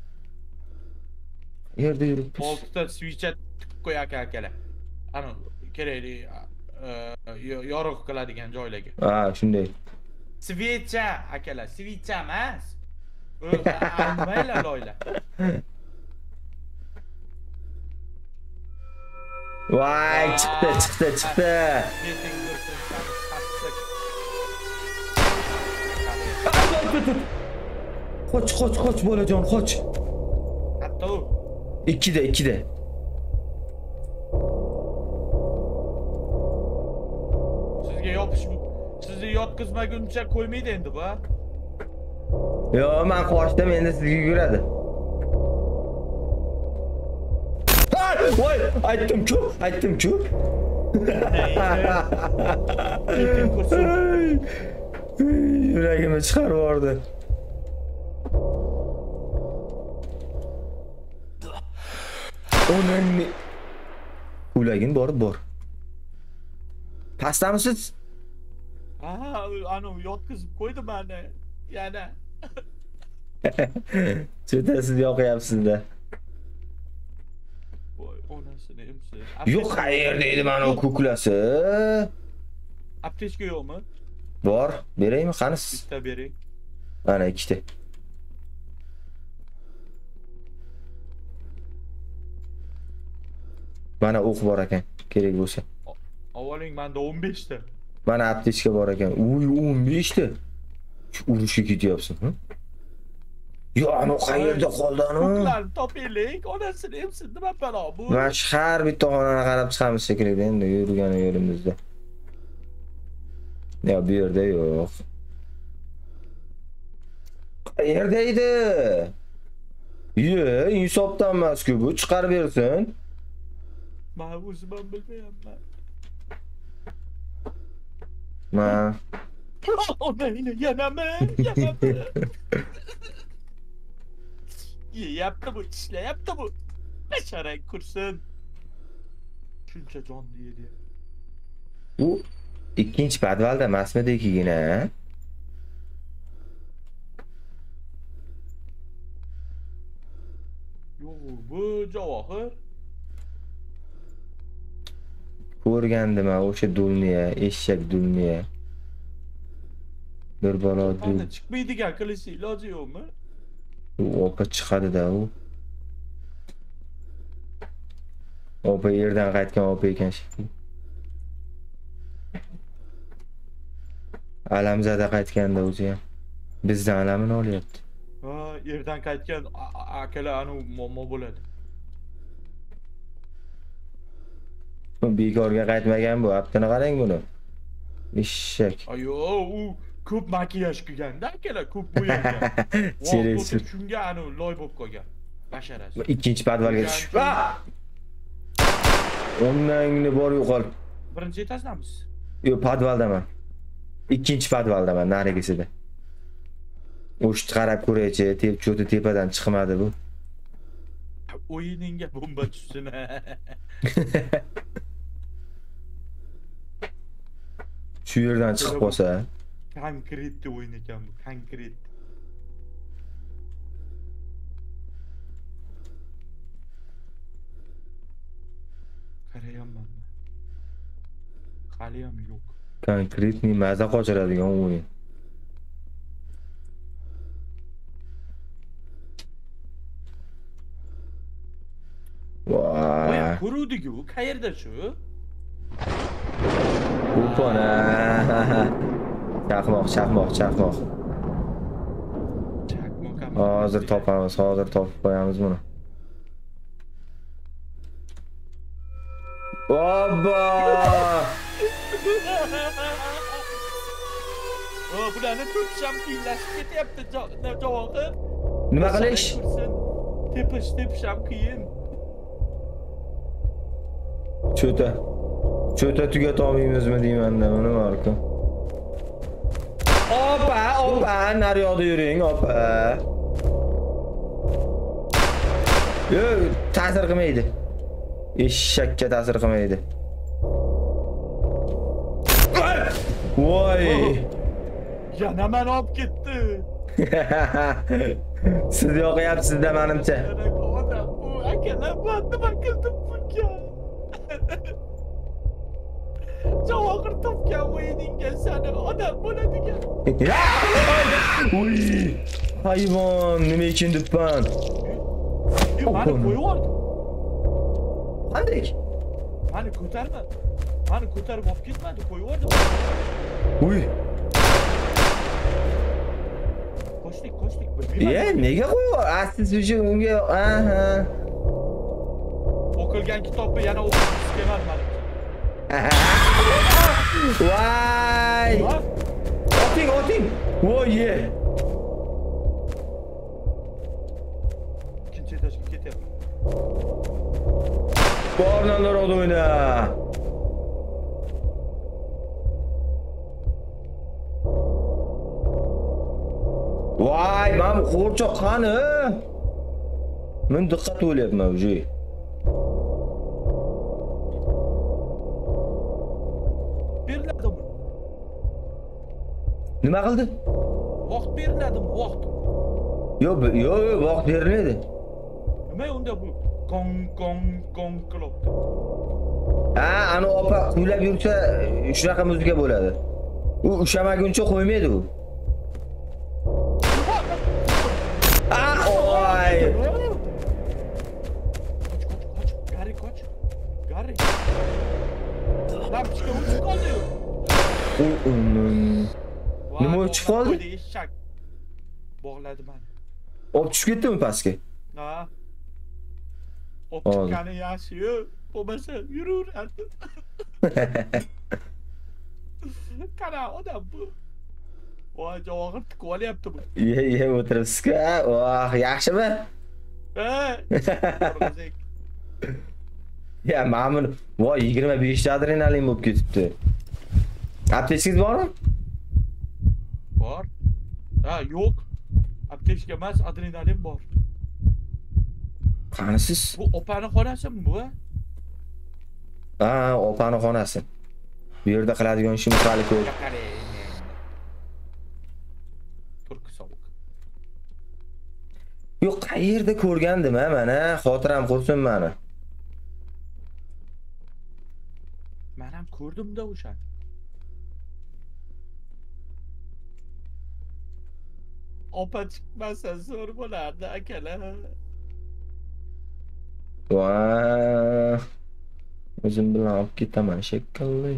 [SPEAKER 2] Yerda yuribmiz.
[SPEAKER 1] 6 ta switcha qo'y akalar. Ana kerakli yorug' qiladigan joylarga.
[SPEAKER 2] Ha, shunday.
[SPEAKER 1] Switcha akalar, switcha emas. Almaylar loylar.
[SPEAKER 2] Vay, chiqdi. Qoch bolajon, qoch.
[SPEAKER 1] Katta u.
[SPEAKER 2] 2'de.
[SPEAKER 1] Sizga yopishib, sizni yotqizmaguncha qo'ymaydi endi bu.
[SPEAKER 2] Yo, men qochdim, endi sizga yuguradi. Voy, aytdim-ku. Yuragimni chiqarib yubordi. Onangni ulagin borib bor. Pastdamisiz?
[SPEAKER 1] Ha, anu yotqizib qo'ydi meni. Yana.
[SPEAKER 2] Cho'tasiz yoqyapsiz-da.
[SPEAKER 1] Voy, onasini emsiz.
[SPEAKER 2] Yo'q, qayerda edi mana u ko'klasi?
[SPEAKER 1] Aptechka yo'qmi?
[SPEAKER 2] Bor, beraymi? Qani?
[SPEAKER 1] Bitta bering.
[SPEAKER 2] Mana ikkita. Mana o'q bor ekan, kerak bo'lsa.
[SPEAKER 1] Avaling menda 15 ta.
[SPEAKER 2] Mana aptechka bor ekan. Uy, 15 ta. Urushga ketyapsan, ha? Yo, ana qayerda qoldi ana?
[SPEAKER 1] Ko'klarni topaylik, onasini emsin, nima balo bu?
[SPEAKER 2] Mana shu har bitta xonani qarab chiqamiz shekilli endi yurgan yo'limizda. Yo, bu yerda yo'q. Qayerda edi? Yo, insofdan emas-ku bu, chiqarib bersin.
[SPEAKER 1] Men o'zim ham bilmayapman.
[SPEAKER 2] Ma.
[SPEAKER 1] Onayni yanami? Yeyapti bu, ishlayapti bu. Basharang kursin. Shuncha jonni yedi.
[SPEAKER 2] U ikkinchi podvalda emasmidikigina?
[SPEAKER 1] Yo'q, bu javohir.
[SPEAKER 2] Ko'rgandim o'sha dulniya, eshak dulniya. Bir balo dul.
[SPEAKER 1] Ana chiqmaydigan qilish iloji yo'qmi?
[SPEAKER 2] U opa chiqadi-da u. Opa yerdan qaytgan opa ekan shekilli. Alamzada qaytganda o'zi ham. Bizdan alamini olyapti.
[SPEAKER 1] Ha, yerdan qaytgan akalar anu muammo bo'ladi.
[SPEAKER 2] Bekorga qaytmagan bu, aptini qarang buni. Eshak.
[SPEAKER 1] Ayo, u ko'p makiyaj qilganda akalar, ko'p bo'yagan.
[SPEAKER 2] Cheresu.
[SPEAKER 1] Shunga anu loy bo'lib qolgan. Basharasi.
[SPEAKER 2] Ikkinchi podvalga tushib. Onangni bor yo'qol.
[SPEAKER 1] Birinchi etajdamiz.
[SPEAKER 2] Yo'q, podvaldaman. Ikkinchi podvaldaman, narigisida. O'shni qarab ko'raychi, cho'ti tepadan chiqmadi bu.
[SPEAKER 1] O'yiningga bomba tushsin.
[SPEAKER 2] Shu yerdan chiqib qolsa.
[SPEAKER 1] Konkretni o'yin ekan bu, konkret. Qarayapman. Hali ham yo'q.
[SPEAKER 2] Konkretniy maza qochiradigan o'yin. Voy,
[SPEAKER 1] ko'ruvdik-ku, qayerda shu?
[SPEAKER 2] Upona. Chaqmoq. Hozir topamiz, hozir topib qo'yamiz buni. Obba!
[SPEAKER 1] Bularni tutisham qiyinlashib ketyapti, javohir.
[SPEAKER 2] Nima qilish?
[SPEAKER 1] Tepish ham qiyin.
[SPEAKER 2] Cho'ta tugata olmaymizmi deyman-da, buni marka. Opa, nari yoqda yuring, opa. Yo, ta'sir qilmaydi. Eshakka ta'sir qilmaydi. Voy!
[SPEAKER 1] Yana meni olib ketdi.
[SPEAKER 2] Siz yoqyapsiz-da menimcha.
[SPEAKER 1] Bu akalar nima qildim bunga? Javohir topgan o'yiningga seni odam bo'ladigan.
[SPEAKER 2] Uy! Hayvon, nima uchun dibman?
[SPEAKER 1] Mani qo'yib yubordi.
[SPEAKER 2] Qanday?
[SPEAKER 1] Mani ko'tarmadi. Mani ko'tarib olib ketmadi, qo'yib yubordi.
[SPEAKER 2] Uy!
[SPEAKER 1] Qo'shdik.
[SPEAKER 2] Nega qo'yib? Siz uchun unga, aha.
[SPEAKER 1] O'qilgan kitobni yana o'qishga kelmadi meni.
[SPEAKER 2] Voy! Oting. Voy!
[SPEAKER 1] Ikkinchi etajga ketyapman.
[SPEAKER 2] Borlanlar o'yna. Voy, men qo'rchoq qani? Men diqqat o'ylayapman, o'zi. Nima qildi?
[SPEAKER 1] Vaqt beriladi, vaqt.
[SPEAKER 2] Yo'q, vaqt berilmaydi.
[SPEAKER 1] Nima unda bu? Gong gong gong qilibdi.
[SPEAKER 2] Ha, ani opa kuylab yursa shunaqa muzika bo'ladi. U ushamaguncha qo'ymaydi u. Oy!
[SPEAKER 1] Qoch. Gari qoch. Gari. Lampochka o'chib qoldi.
[SPEAKER 2] Nima o'chib qoldi?
[SPEAKER 1] Eshak. Bog'ladi meni.
[SPEAKER 2] Olib tushib ketdimi pastga?
[SPEAKER 1] Ha. Optikani yaxshi-yu, bo'lmasa yuraverardi. Qara odam bu. Voy, javohir tikib olyapti bu.
[SPEAKER 2] Ye, o'tiribsiz-ku. Oh, yaxshimi? Ya, mana voy 25 ta adrenalin bo'lib ketibdi. Aptechangiz bormi?
[SPEAKER 1] Bor. Ha, yo'q. Aptechka emas, adrenalin bor.
[SPEAKER 2] Qanisiz?
[SPEAKER 1] Bu opani xonasimi bu?
[SPEAKER 2] Ha, opani xonasi. Bu yerda qiladigan ishimiz hali ko'p.
[SPEAKER 1] Turk sovuq.
[SPEAKER 2] Yo'q, qayerda ko'rgandim mana, xotiram qursin meni.
[SPEAKER 1] Men ham ko'rdim-da o'sha. Opa chiqmasa zo'r bo'lardi, akalar.
[SPEAKER 2] Voy. O'zim bilan olib ketaman shekilli.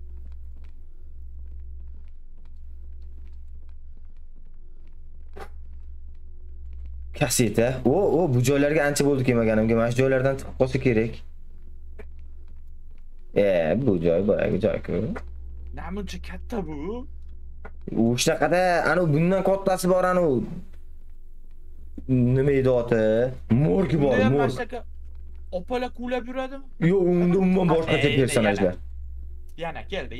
[SPEAKER 2] Kaseta. Bu joylarga ancha bo'ldi kelmaganimga. Mana shu joylardan chiqib qolsa kerak. Bu joy boyagi joy-ku.
[SPEAKER 1] Namuncha katta bu.
[SPEAKER 2] U shunaqada, ana bundan kattasi bor ana u. Nima edi oti? Morg bor, morg.
[SPEAKER 1] Opalar quvlab yuradimi?
[SPEAKER 2] Yo'q, unda umuman boshqa personajlar.
[SPEAKER 1] Yana keldi.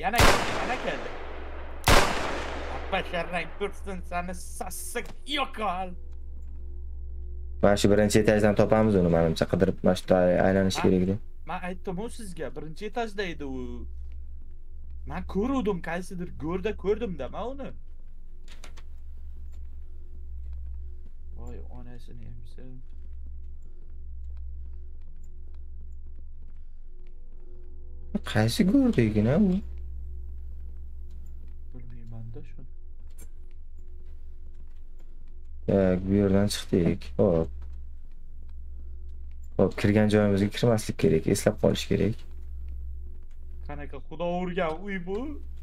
[SPEAKER 1] Basharang tursin seni sassiq yo'qol.
[SPEAKER 2] Mana shu birinchi etajdan topamiz uni, menimcha qidirib, mana shu aylanish kerak edi.
[SPEAKER 1] Men aytdim-ku sizga, birinchi etajda edi u. Men ko'rdim, qaysidir go'rda ko'rdim-da men uni. Voy, onasini emsa.
[SPEAKER 2] Qaysi go'rdagina u?
[SPEAKER 1] Bilmayman-da shuni.
[SPEAKER 2] Bu yerdan chiqdik. Hop, kirgan joyimizga kirmaslik kerak, eslab qolish kerak.
[SPEAKER 1] Qanaqa xudo urgan uy bu?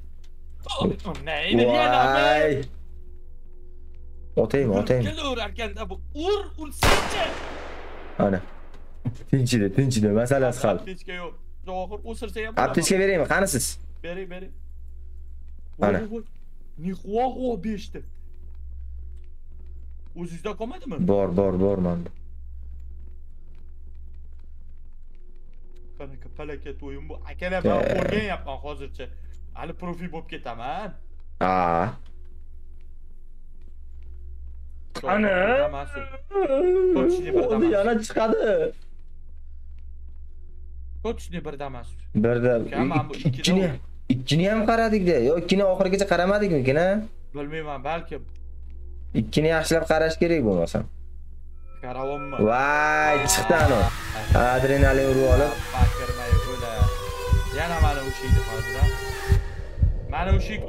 [SPEAKER 1] Neydi yana?
[SPEAKER 2] Otaymi?
[SPEAKER 1] Kelaverarkanda bu ursinchi.
[SPEAKER 2] Ana. Tinchida, masalasi hal.
[SPEAKER 1] Aptechka yo'q. Javohir o'sirsa ham.
[SPEAKER 2] Aptechka beraymi? Qanisiz?
[SPEAKER 1] Bering.
[SPEAKER 2] Ana.
[SPEAKER 1] Nixuo 5 ta. O'zingizda qolmadimi?
[SPEAKER 2] Bor menda.
[SPEAKER 1] Qanaqa palakat o'yin bu? Akalar men o'rganyapman hozircha. Hali profi bo'lib ketaman.
[SPEAKER 2] Ana. Yana chiqadi.
[SPEAKER 1] Ko'chni birdamas.
[SPEAKER 2] Birda. Ikkini ham qaradik-da. Yo, ikkini oxirigacha qaramadikmi-kina?
[SPEAKER 1] Bilmayman, balkim.
[SPEAKER 2] Ikkini yaxshilab qarash kerak bo'lmasam.
[SPEAKER 1] Qaravonmi?
[SPEAKER 2] Voy, chiqdi ana. Adrenalin urib olib.
[SPEAKER 1] Bakirmay o'la. Yana mana o'shiydi hozir. Mana o'shik.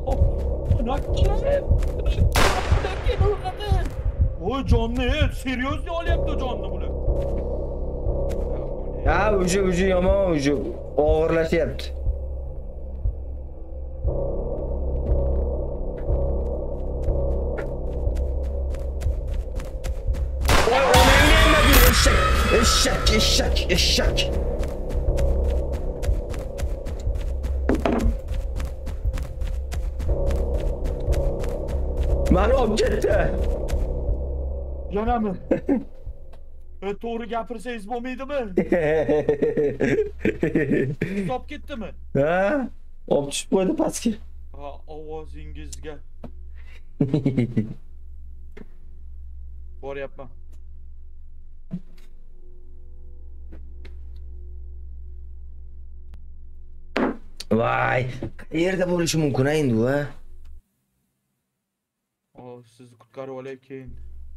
[SPEAKER 1] Voy, jonni, seriyozli olyapti jonni bular.
[SPEAKER 2] Ha, uji yomon, uji og'irlashyapti. Eşek. Mani olib ketdi.
[SPEAKER 1] Yanami? To'g'ri gapirsangiz bo'lmaydimi? Stop ketdimi?
[SPEAKER 2] Ha? Olib tushib qo'ydi pastga.
[SPEAKER 1] Ha, ovozingizga. Boryapman.
[SPEAKER 2] Voy, qayerda bo'lishi mumkin endi u, ha?
[SPEAKER 1] sizni qutqarib olay keyin.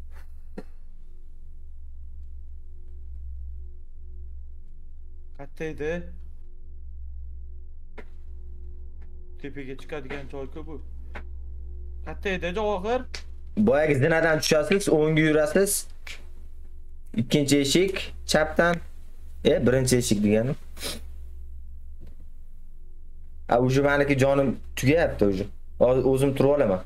[SPEAKER 1] Qayerda edi? Tepaga chiqadigan joy-ku bu. Qayerda edi Javohir?
[SPEAKER 2] Boyagi zinadan tushasiz, o'ngga yurasiz. Ikkinchi eshik chapdan. Birinchi eshik deganim. Uje meniki jonim tugayapti uje. O'zim turib olaman.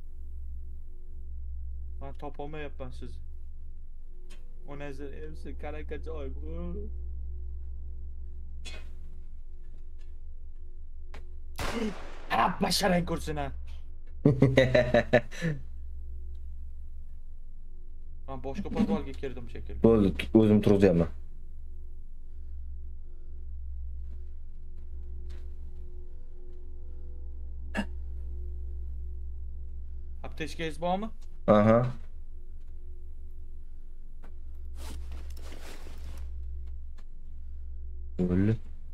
[SPEAKER 1] Men topolmayapman sizni. Onasi emsi qanaqa joy bu? Basharang ko'rsin ha. Men boshqa podvalga kirdim shekilli.
[SPEAKER 2] Bo'ldi, o'zim turibman.
[SPEAKER 1] Aptechkangiz bormi?
[SPEAKER 2] Aha. Bo'ldi.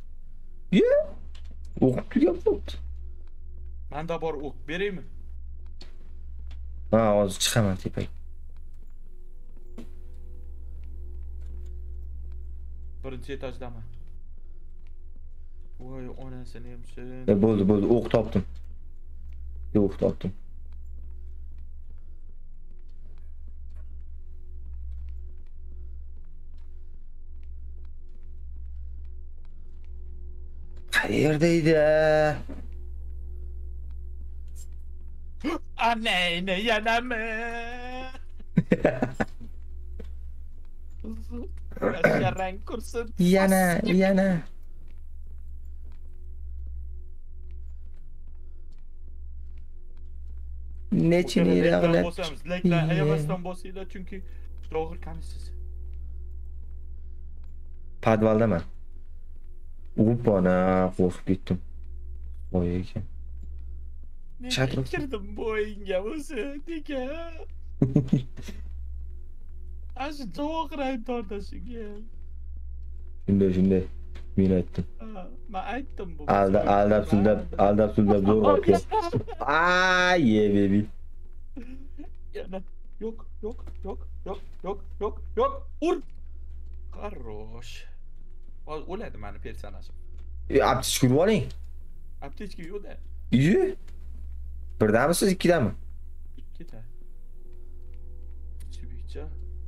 [SPEAKER 2] O'qib tugab.
[SPEAKER 1] Menda bor o'q beraymi?
[SPEAKER 2] Ha, hozir chiqaman tepaga.
[SPEAKER 1] Birinchi etajdaman. Voy, onasini emsin.
[SPEAKER 2] Bo'ldi, o'q topdim. O'q topdim. Qayerda edi?
[SPEAKER 1] Anneni yanamı. Basharang ko'rsin.
[SPEAKER 2] Yana. Nechini yig'lab?
[SPEAKER 1] Like'lar ayamasdan bosinglar chunki Javohir kanisiz.
[SPEAKER 2] Podvaldaman. Upana, qo'rqib ketdim. Voy ekan.
[SPEAKER 1] Nega kirdim bu o'yinga o'zi, nega? Ashi Javohir aytordasiga.
[SPEAKER 2] Shunday. Men aytdim.
[SPEAKER 1] Men aytdim bu.
[SPEAKER 2] Aldab suldab zo'rg'a keldi. Ye baby.
[SPEAKER 1] Yana yo'q. Ur. Qarrosh. Hozir o'ladi meni personajim.
[SPEAKER 2] Aptechka urib oling.
[SPEAKER 1] Aptechka yo'q-da.
[SPEAKER 2] Birdamisiz, ikkidami?
[SPEAKER 1] Ikkita. Chibicha.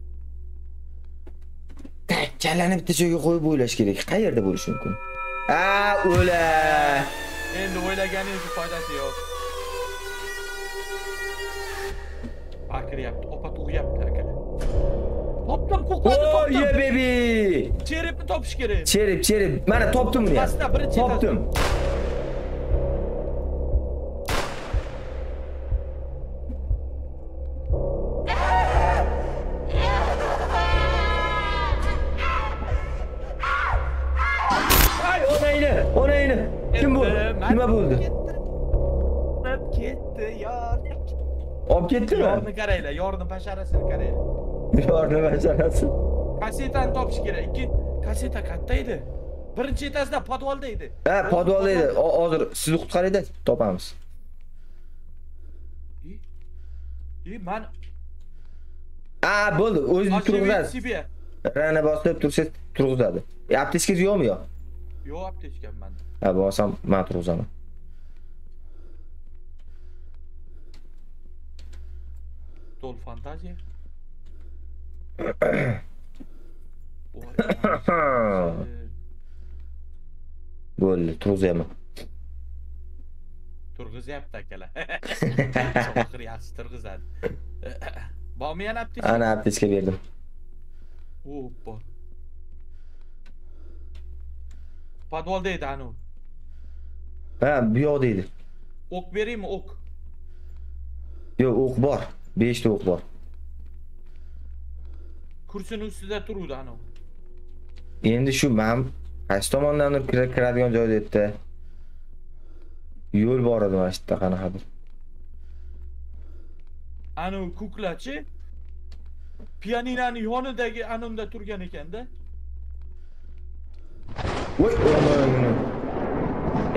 [SPEAKER 2] Kallani bitta joyga qo'yib o'ylash kerak. Qayerda bo'lishi mumkin? O'la.
[SPEAKER 1] Endi o'ylaganingiz foydasi yo'q. Bakiryapti, opa tug'yapti akalar. Topdim, ko'klarni topdim.
[SPEAKER 2] Ye baby.
[SPEAKER 1] Cheripni topish kerak.
[SPEAKER 2] Cherip. Mana topdim buni.
[SPEAKER 1] Pastda birinchi
[SPEAKER 2] Topdim. Onayni. Kim bu? Nima bo'ldi?
[SPEAKER 1] Ketdi, yor.
[SPEAKER 2] Olib ketdimi?
[SPEAKER 1] Yorni qaranglar, yorni basharasini qaranglar.
[SPEAKER 2] Yorni basharasi.
[SPEAKER 1] Kasetani topish kerak. Ikki kaseta qayerda edi? Birinchi etajda, podvalda edi.
[SPEAKER 2] Podvalda edi. Hozir sizni qutqarayda topamiz.
[SPEAKER 1] Men
[SPEAKER 2] bo'ldi, o'zingiz turg'izasiz. Rana bosib tursangiz turg'izadi. Aptechkangiz yo'qmi yo'q?
[SPEAKER 1] Yo'q, aptechkam menda.
[SPEAKER 2] Bo'lsam men turg'izaman.
[SPEAKER 1] To'l fantaziya.
[SPEAKER 2] Bo'ldi, turg'izaman.
[SPEAKER 1] Turg'izyapti akalar. Javohir yaxshi turg'izadi. Bormi yana aptechka?
[SPEAKER 2] Ana aptechka berdim.
[SPEAKER 1] Oppa. Podvalda edi anu.
[SPEAKER 2] Bu yoqda edi.
[SPEAKER 1] O'q beraymi, o'q?
[SPEAKER 2] Yo'q, o'q bor. 5 ta o'q bor.
[SPEAKER 1] Kursining ustida turuvdi anu.
[SPEAKER 2] Endi shu men qaysi tomondan kiradigan joyda edi. Yo'l bor edi mana shu yerda qanaqadir.
[SPEAKER 1] Anu kuklachi pianinani yonidagi anunda turgan ekanda.
[SPEAKER 2] Voy,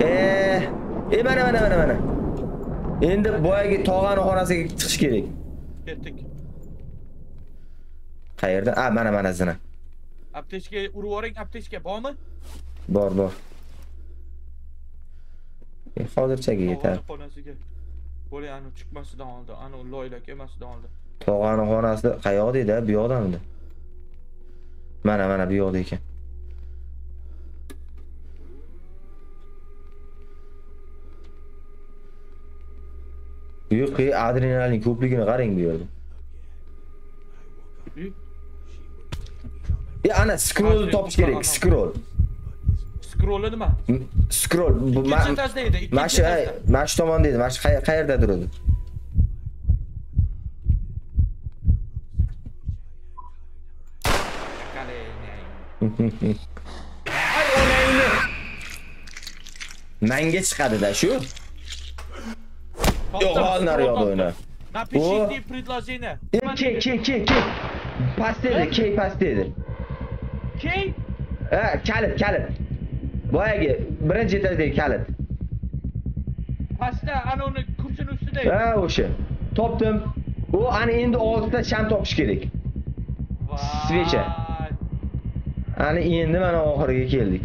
[SPEAKER 2] mana. Endi boyagi tog'ani xonasiga chiqish kerak.
[SPEAKER 1] Ketdik.
[SPEAKER 2] Qayerda? A, mana zina.
[SPEAKER 1] Aptechkaga urib yuboring, aptechka bormi?
[SPEAKER 2] Bor. Hozirchaga yetar.
[SPEAKER 1] Xonasiga. Bo'li, ani chiqmasidan oldi, ani loyla kelmasidan oldi.
[SPEAKER 2] Tog'ani xonasi qayoqda edi? Bu yoqdamidi? Mana bu yoqda ekan. Yo'q, adrenalin ko'pligini qarang bu yerda. Ana scroll topish kerak, scroll.
[SPEAKER 1] Scroll'i nima?
[SPEAKER 2] Scroll bu
[SPEAKER 1] Ikkinchi etajda edi, ikkinchi etajda.
[SPEAKER 2] Mana shu tomonda edi. Mana shu qayerda turadi? Ay onangni. Menga chiqadi-da shu. Yo'q, nar yo'q o'yna.
[SPEAKER 1] Напишите предложение.
[SPEAKER 2] Key. Past edi.
[SPEAKER 1] Key?
[SPEAKER 2] Kalit. Boyagi birinchi etajdagi kalit.
[SPEAKER 1] Pastda ana uni kursining ustida.
[SPEAKER 2] O'sha. Topdim. U ana endi oltita sham topish kerak. Svecha. Ana endi mana oxiriga keldik.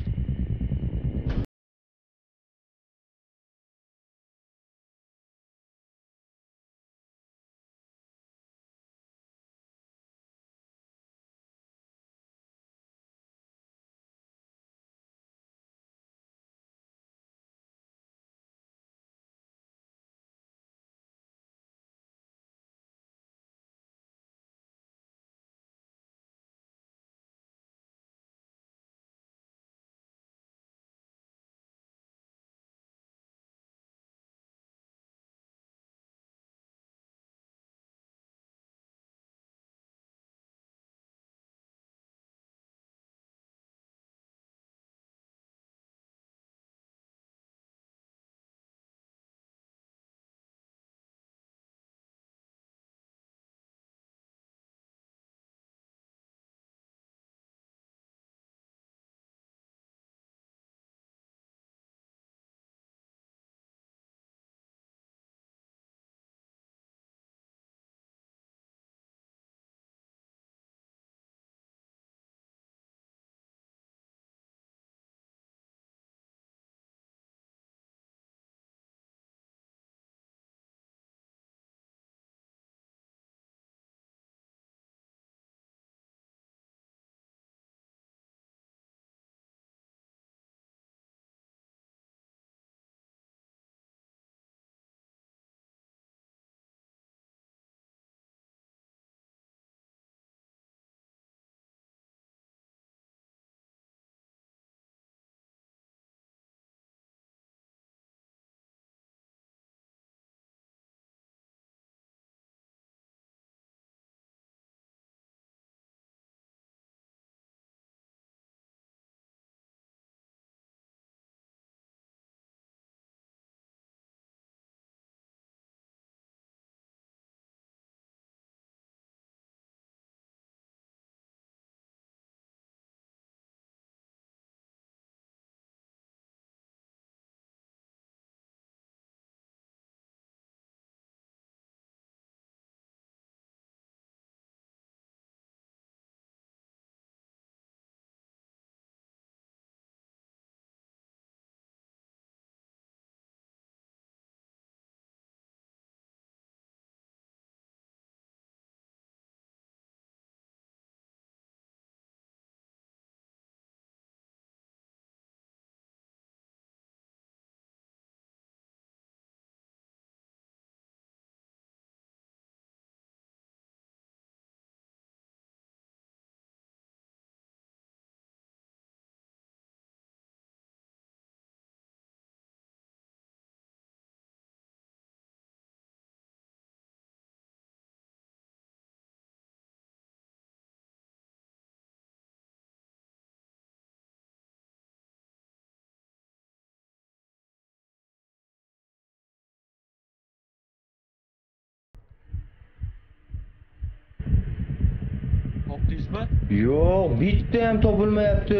[SPEAKER 1] Topdingizmi?
[SPEAKER 2] Yo'q, bitta ham topilmayapti.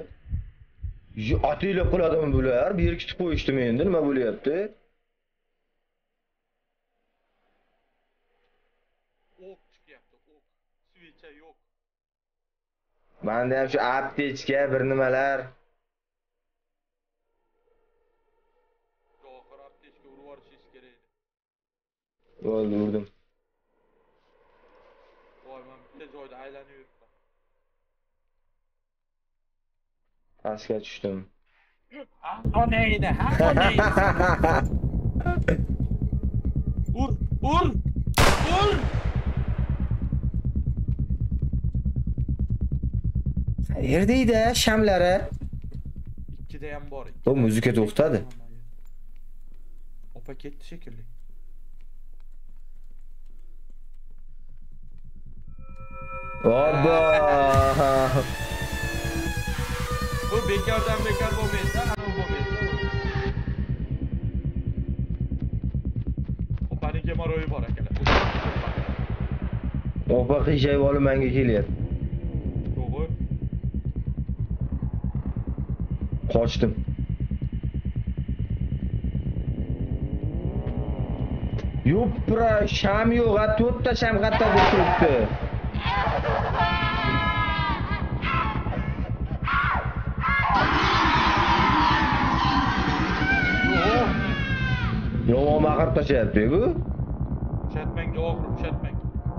[SPEAKER 2] Atila qiladimi bular? Berkitib qo'yishdimi endi? Nima bo'lyapti? Menda ham shu aptechka bir nimalar.
[SPEAKER 1] Oxir aptechka urib yuborishingiz kerak edi.
[SPEAKER 2] Bo'ldi, urdim.
[SPEAKER 1] Voy, men bitta joyda aylanib yuribman.
[SPEAKER 2] Pastga tushdim.
[SPEAKER 1] Onayni, ha, onayni. Ur, ur, ur.
[SPEAKER 2] Yerdeydi shamlari.
[SPEAKER 1] Ikkida ham bor.
[SPEAKER 2] Bu muzika to'xtadi.
[SPEAKER 1] Opa ketdi shekilli.
[SPEAKER 2] Obbo!
[SPEAKER 1] Bu bekordan bekor bo'lmaydi, ana u bo'lmaydi. Opaning gemoroyi bor akalar.
[SPEAKER 2] Opa qiyshayib olib menga kelyapti.
[SPEAKER 1] To'g'ri.
[SPEAKER 2] Qochdim. Yupra sham yo'q, ha, to'rtta sham qatta turibdi. Yomon baqirib tashlayapti-ku.
[SPEAKER 1] Ushatmang, oxir ushatmang.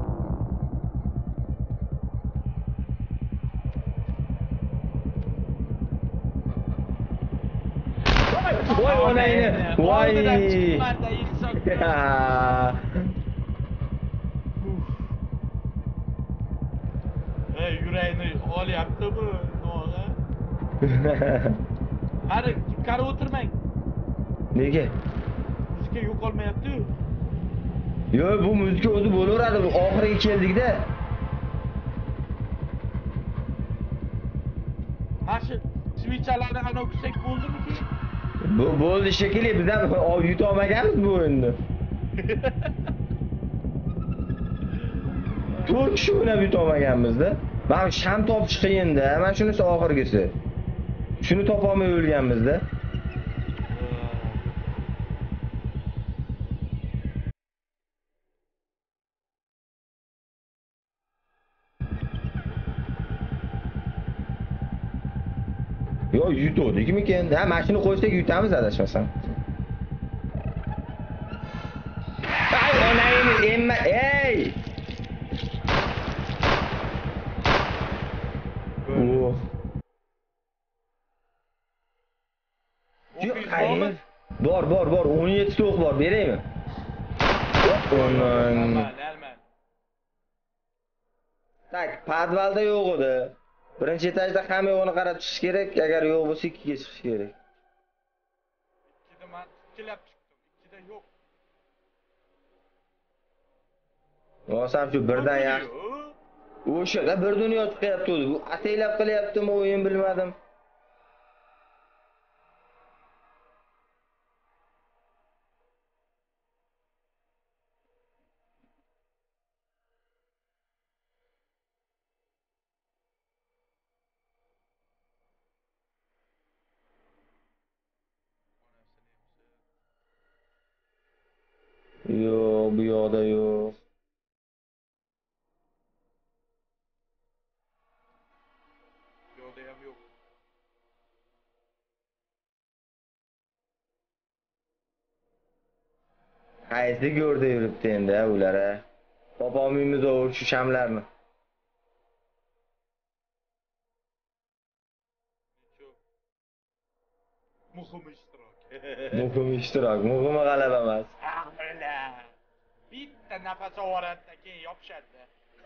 [SPEAKER 2] Voy onangni, voy.
[SPEAKER 1] Manda hisob. Ey, yuragini olyapti bu noga. Qari o'tirmang.
[SPEAKER 2] Nega?
[SPEAKER 1] Muzika yo'qolmayapti-yu.
[SPEAKER 2] Yo, bu muzika o'zi bo'laveradi. Oxiriga keldik-da.
[SPEAKER 1] Hashi switchalarni ana o'qisak bo'ldimi-ki?
[SPEAKER 2] Bu bo'ldi shekilli, biz ham yuta olmaganmiz bu o'yinni. To'rt kishi o'ynab yuta olmaganmiz-da. Mana sham topish qiyin-da. Mana shunisi oxirgisi. Shuni topa olmay o'lganmiz-da. Yo, yutdikmikan? Ha, mashina qo'ysak yutamiz adashmasam. Ay, onangni emma, ey! Oh. Yo'q, hayır. Bor, 17 to'q bor, beraymi? Onang. Tak, podvalda yo'q edi. Birinchi etajda hamma yo'g'ini qarab chiqish kerak, agar yo'q bo'lsa ikkiga chiqish kerak.
[SPEAKER 1] Ikkida men ikkilab chiqdim, ikkida yo'q.
[SPEAKER 2] O'sam shu birdan yaxshi. O'shada bir dunyo chiqyapti o'zi. Bu ataylab qilyaptimi, o'yin bilmadim. Yo'q, bu yoqda yo'q.
[SPEAKER 1] Yo'qda ham yo'q.
[SPEAKER 2] Qaysi go'rda yuribdi endi ular a? Topolmaymiz shu shamlarni.
[SPEAKER 1] Muhim ishtirok.
[SPEAKER 2] Muhim ishtirok, muhim g'alaba emas.
[SPEAKER 1] Bitta nafas ovoradida keyin yopishadi.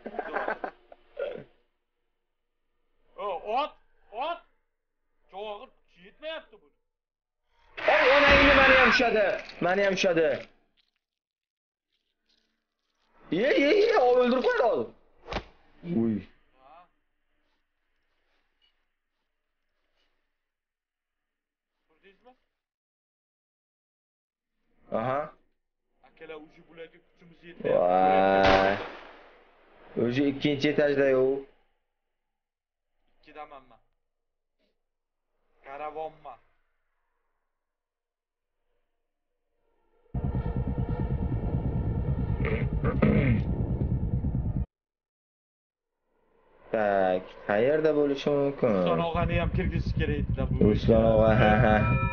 [SPEAKER 1] Ot. Jog'ib yetmayapti buni.
[SPEAKER 2] Ey, onangni meni ham ushadi. Ye, o'ldirib qo'ydi. Uy.
[SPEAKER 1] Ko'rdingizmi?
[SPEAKER 2] Aha.
[SPEAKER 1] Akalar uji bularga kuchimiz yetmayapti.
[SPEAKER 2] Vay. O'zi ikkinchi etajda-yu.
[SPEAKER 1] Ikkidaman men. Karavonman.
[SPEAKER 2] Tak, qayerda bo'lishi mumkin?
[SPEAKER 1] Ruslan og'ani ham kirgizish kerak edi bu.
[SPEAKER 2] Ruslan og'a, ha.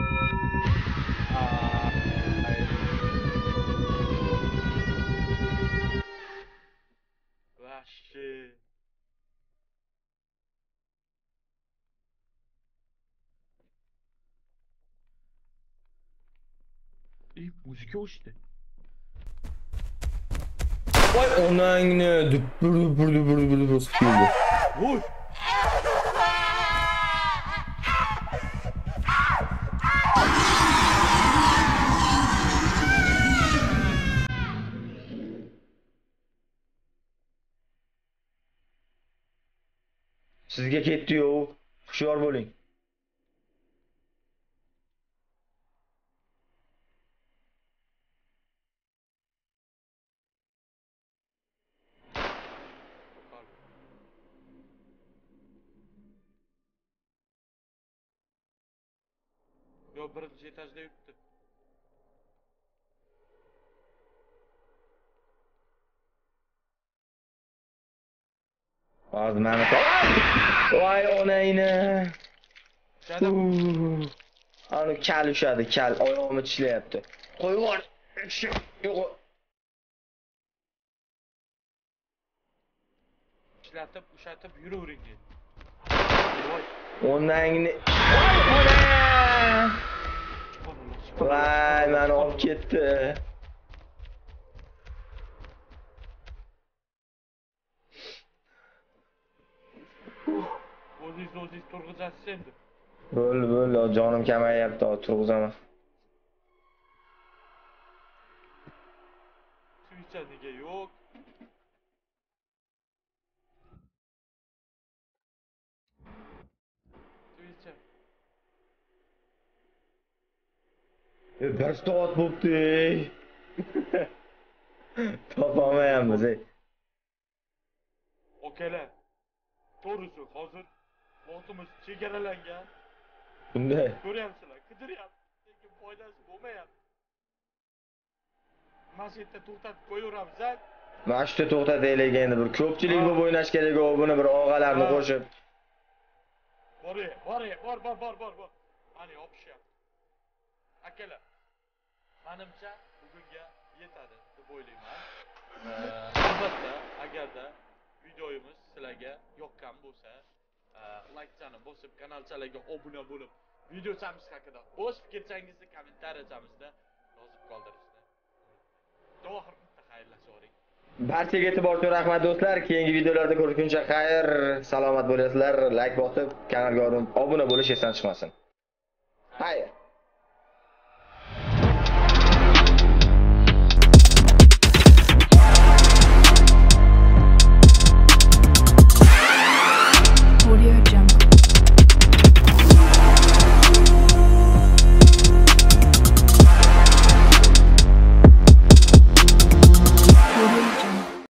[SPEAKER 1] Vahşi. Müzik hoştu.
[SPEAKER 2] Voy onangni dupur sıkıldı.
[SPEAKER 1] Oy.
[SPEAKER 2] Sizga ketdi-yu. Hushyor bo'ling.
[SPEAKER 1] Yo, birinchi etajda yuribdi.
[SPEAKER 2] Hozir meni voy onangni. Ani kal ushadi, kal oyog'imni tishlayapti. Qo'yib yubor. Yo'q.
[SPEAKER 1] İşlatib, ushatib yuravering dedi. Voy.
[SPEAKER 2] Onangni. Voy, meni olib ketdi.
[SPEAKER 1] O'zingiz turg'izasiz endi.
[SPEAKER 2] Bo'ldi, jonim kamayapti, turg'izaman.
[SPEAKER 1] Twitch'a nega yo'q? Twitch'a.
[SPEAKER 2] Bir soat bo'ldi. Topolmayapmiz.
[SPEAKER 1] Okalar. To'g'risi, hozir vaqtimiz chegaralangan.
[SPEAKER 2] Bunday.
[SPEAKER 1] Ko'ryapsizlar, qidiryapti, lekin foydasi bo'lmayapti. Mana shu yerda to'xtatib qo'yaveramiz.
[SPEAKER 2] Mana shu yerda to'xtataylik endi bir ko'pchilik bo'lib o'ynash kerak, buni bir og'alarni qo'shib.
[SPEAKER 1] Bor. Mana yopishyapti. Akalar, menimcha bugunga yetadi deb o'ylayman. Albatta, agarda videomiz sizlarga yoqqan bo'lsa, like-chani bosib, kanalchalarga obuna bo'lib, videochamiz haqida o'z fikringizni kommentariyamizda yozib qoldirishni. To'g'ri, bitta xayrlashavering.
[SPEAKER 2] Barchaga e'tibor uchun rahmat do'stlar. Keyingi videolarda ko'rishguncha xayr, salomat bo'lasizlar. Like bosib, kanalga obuna bo'lish esdan chiqmasin. Xayr.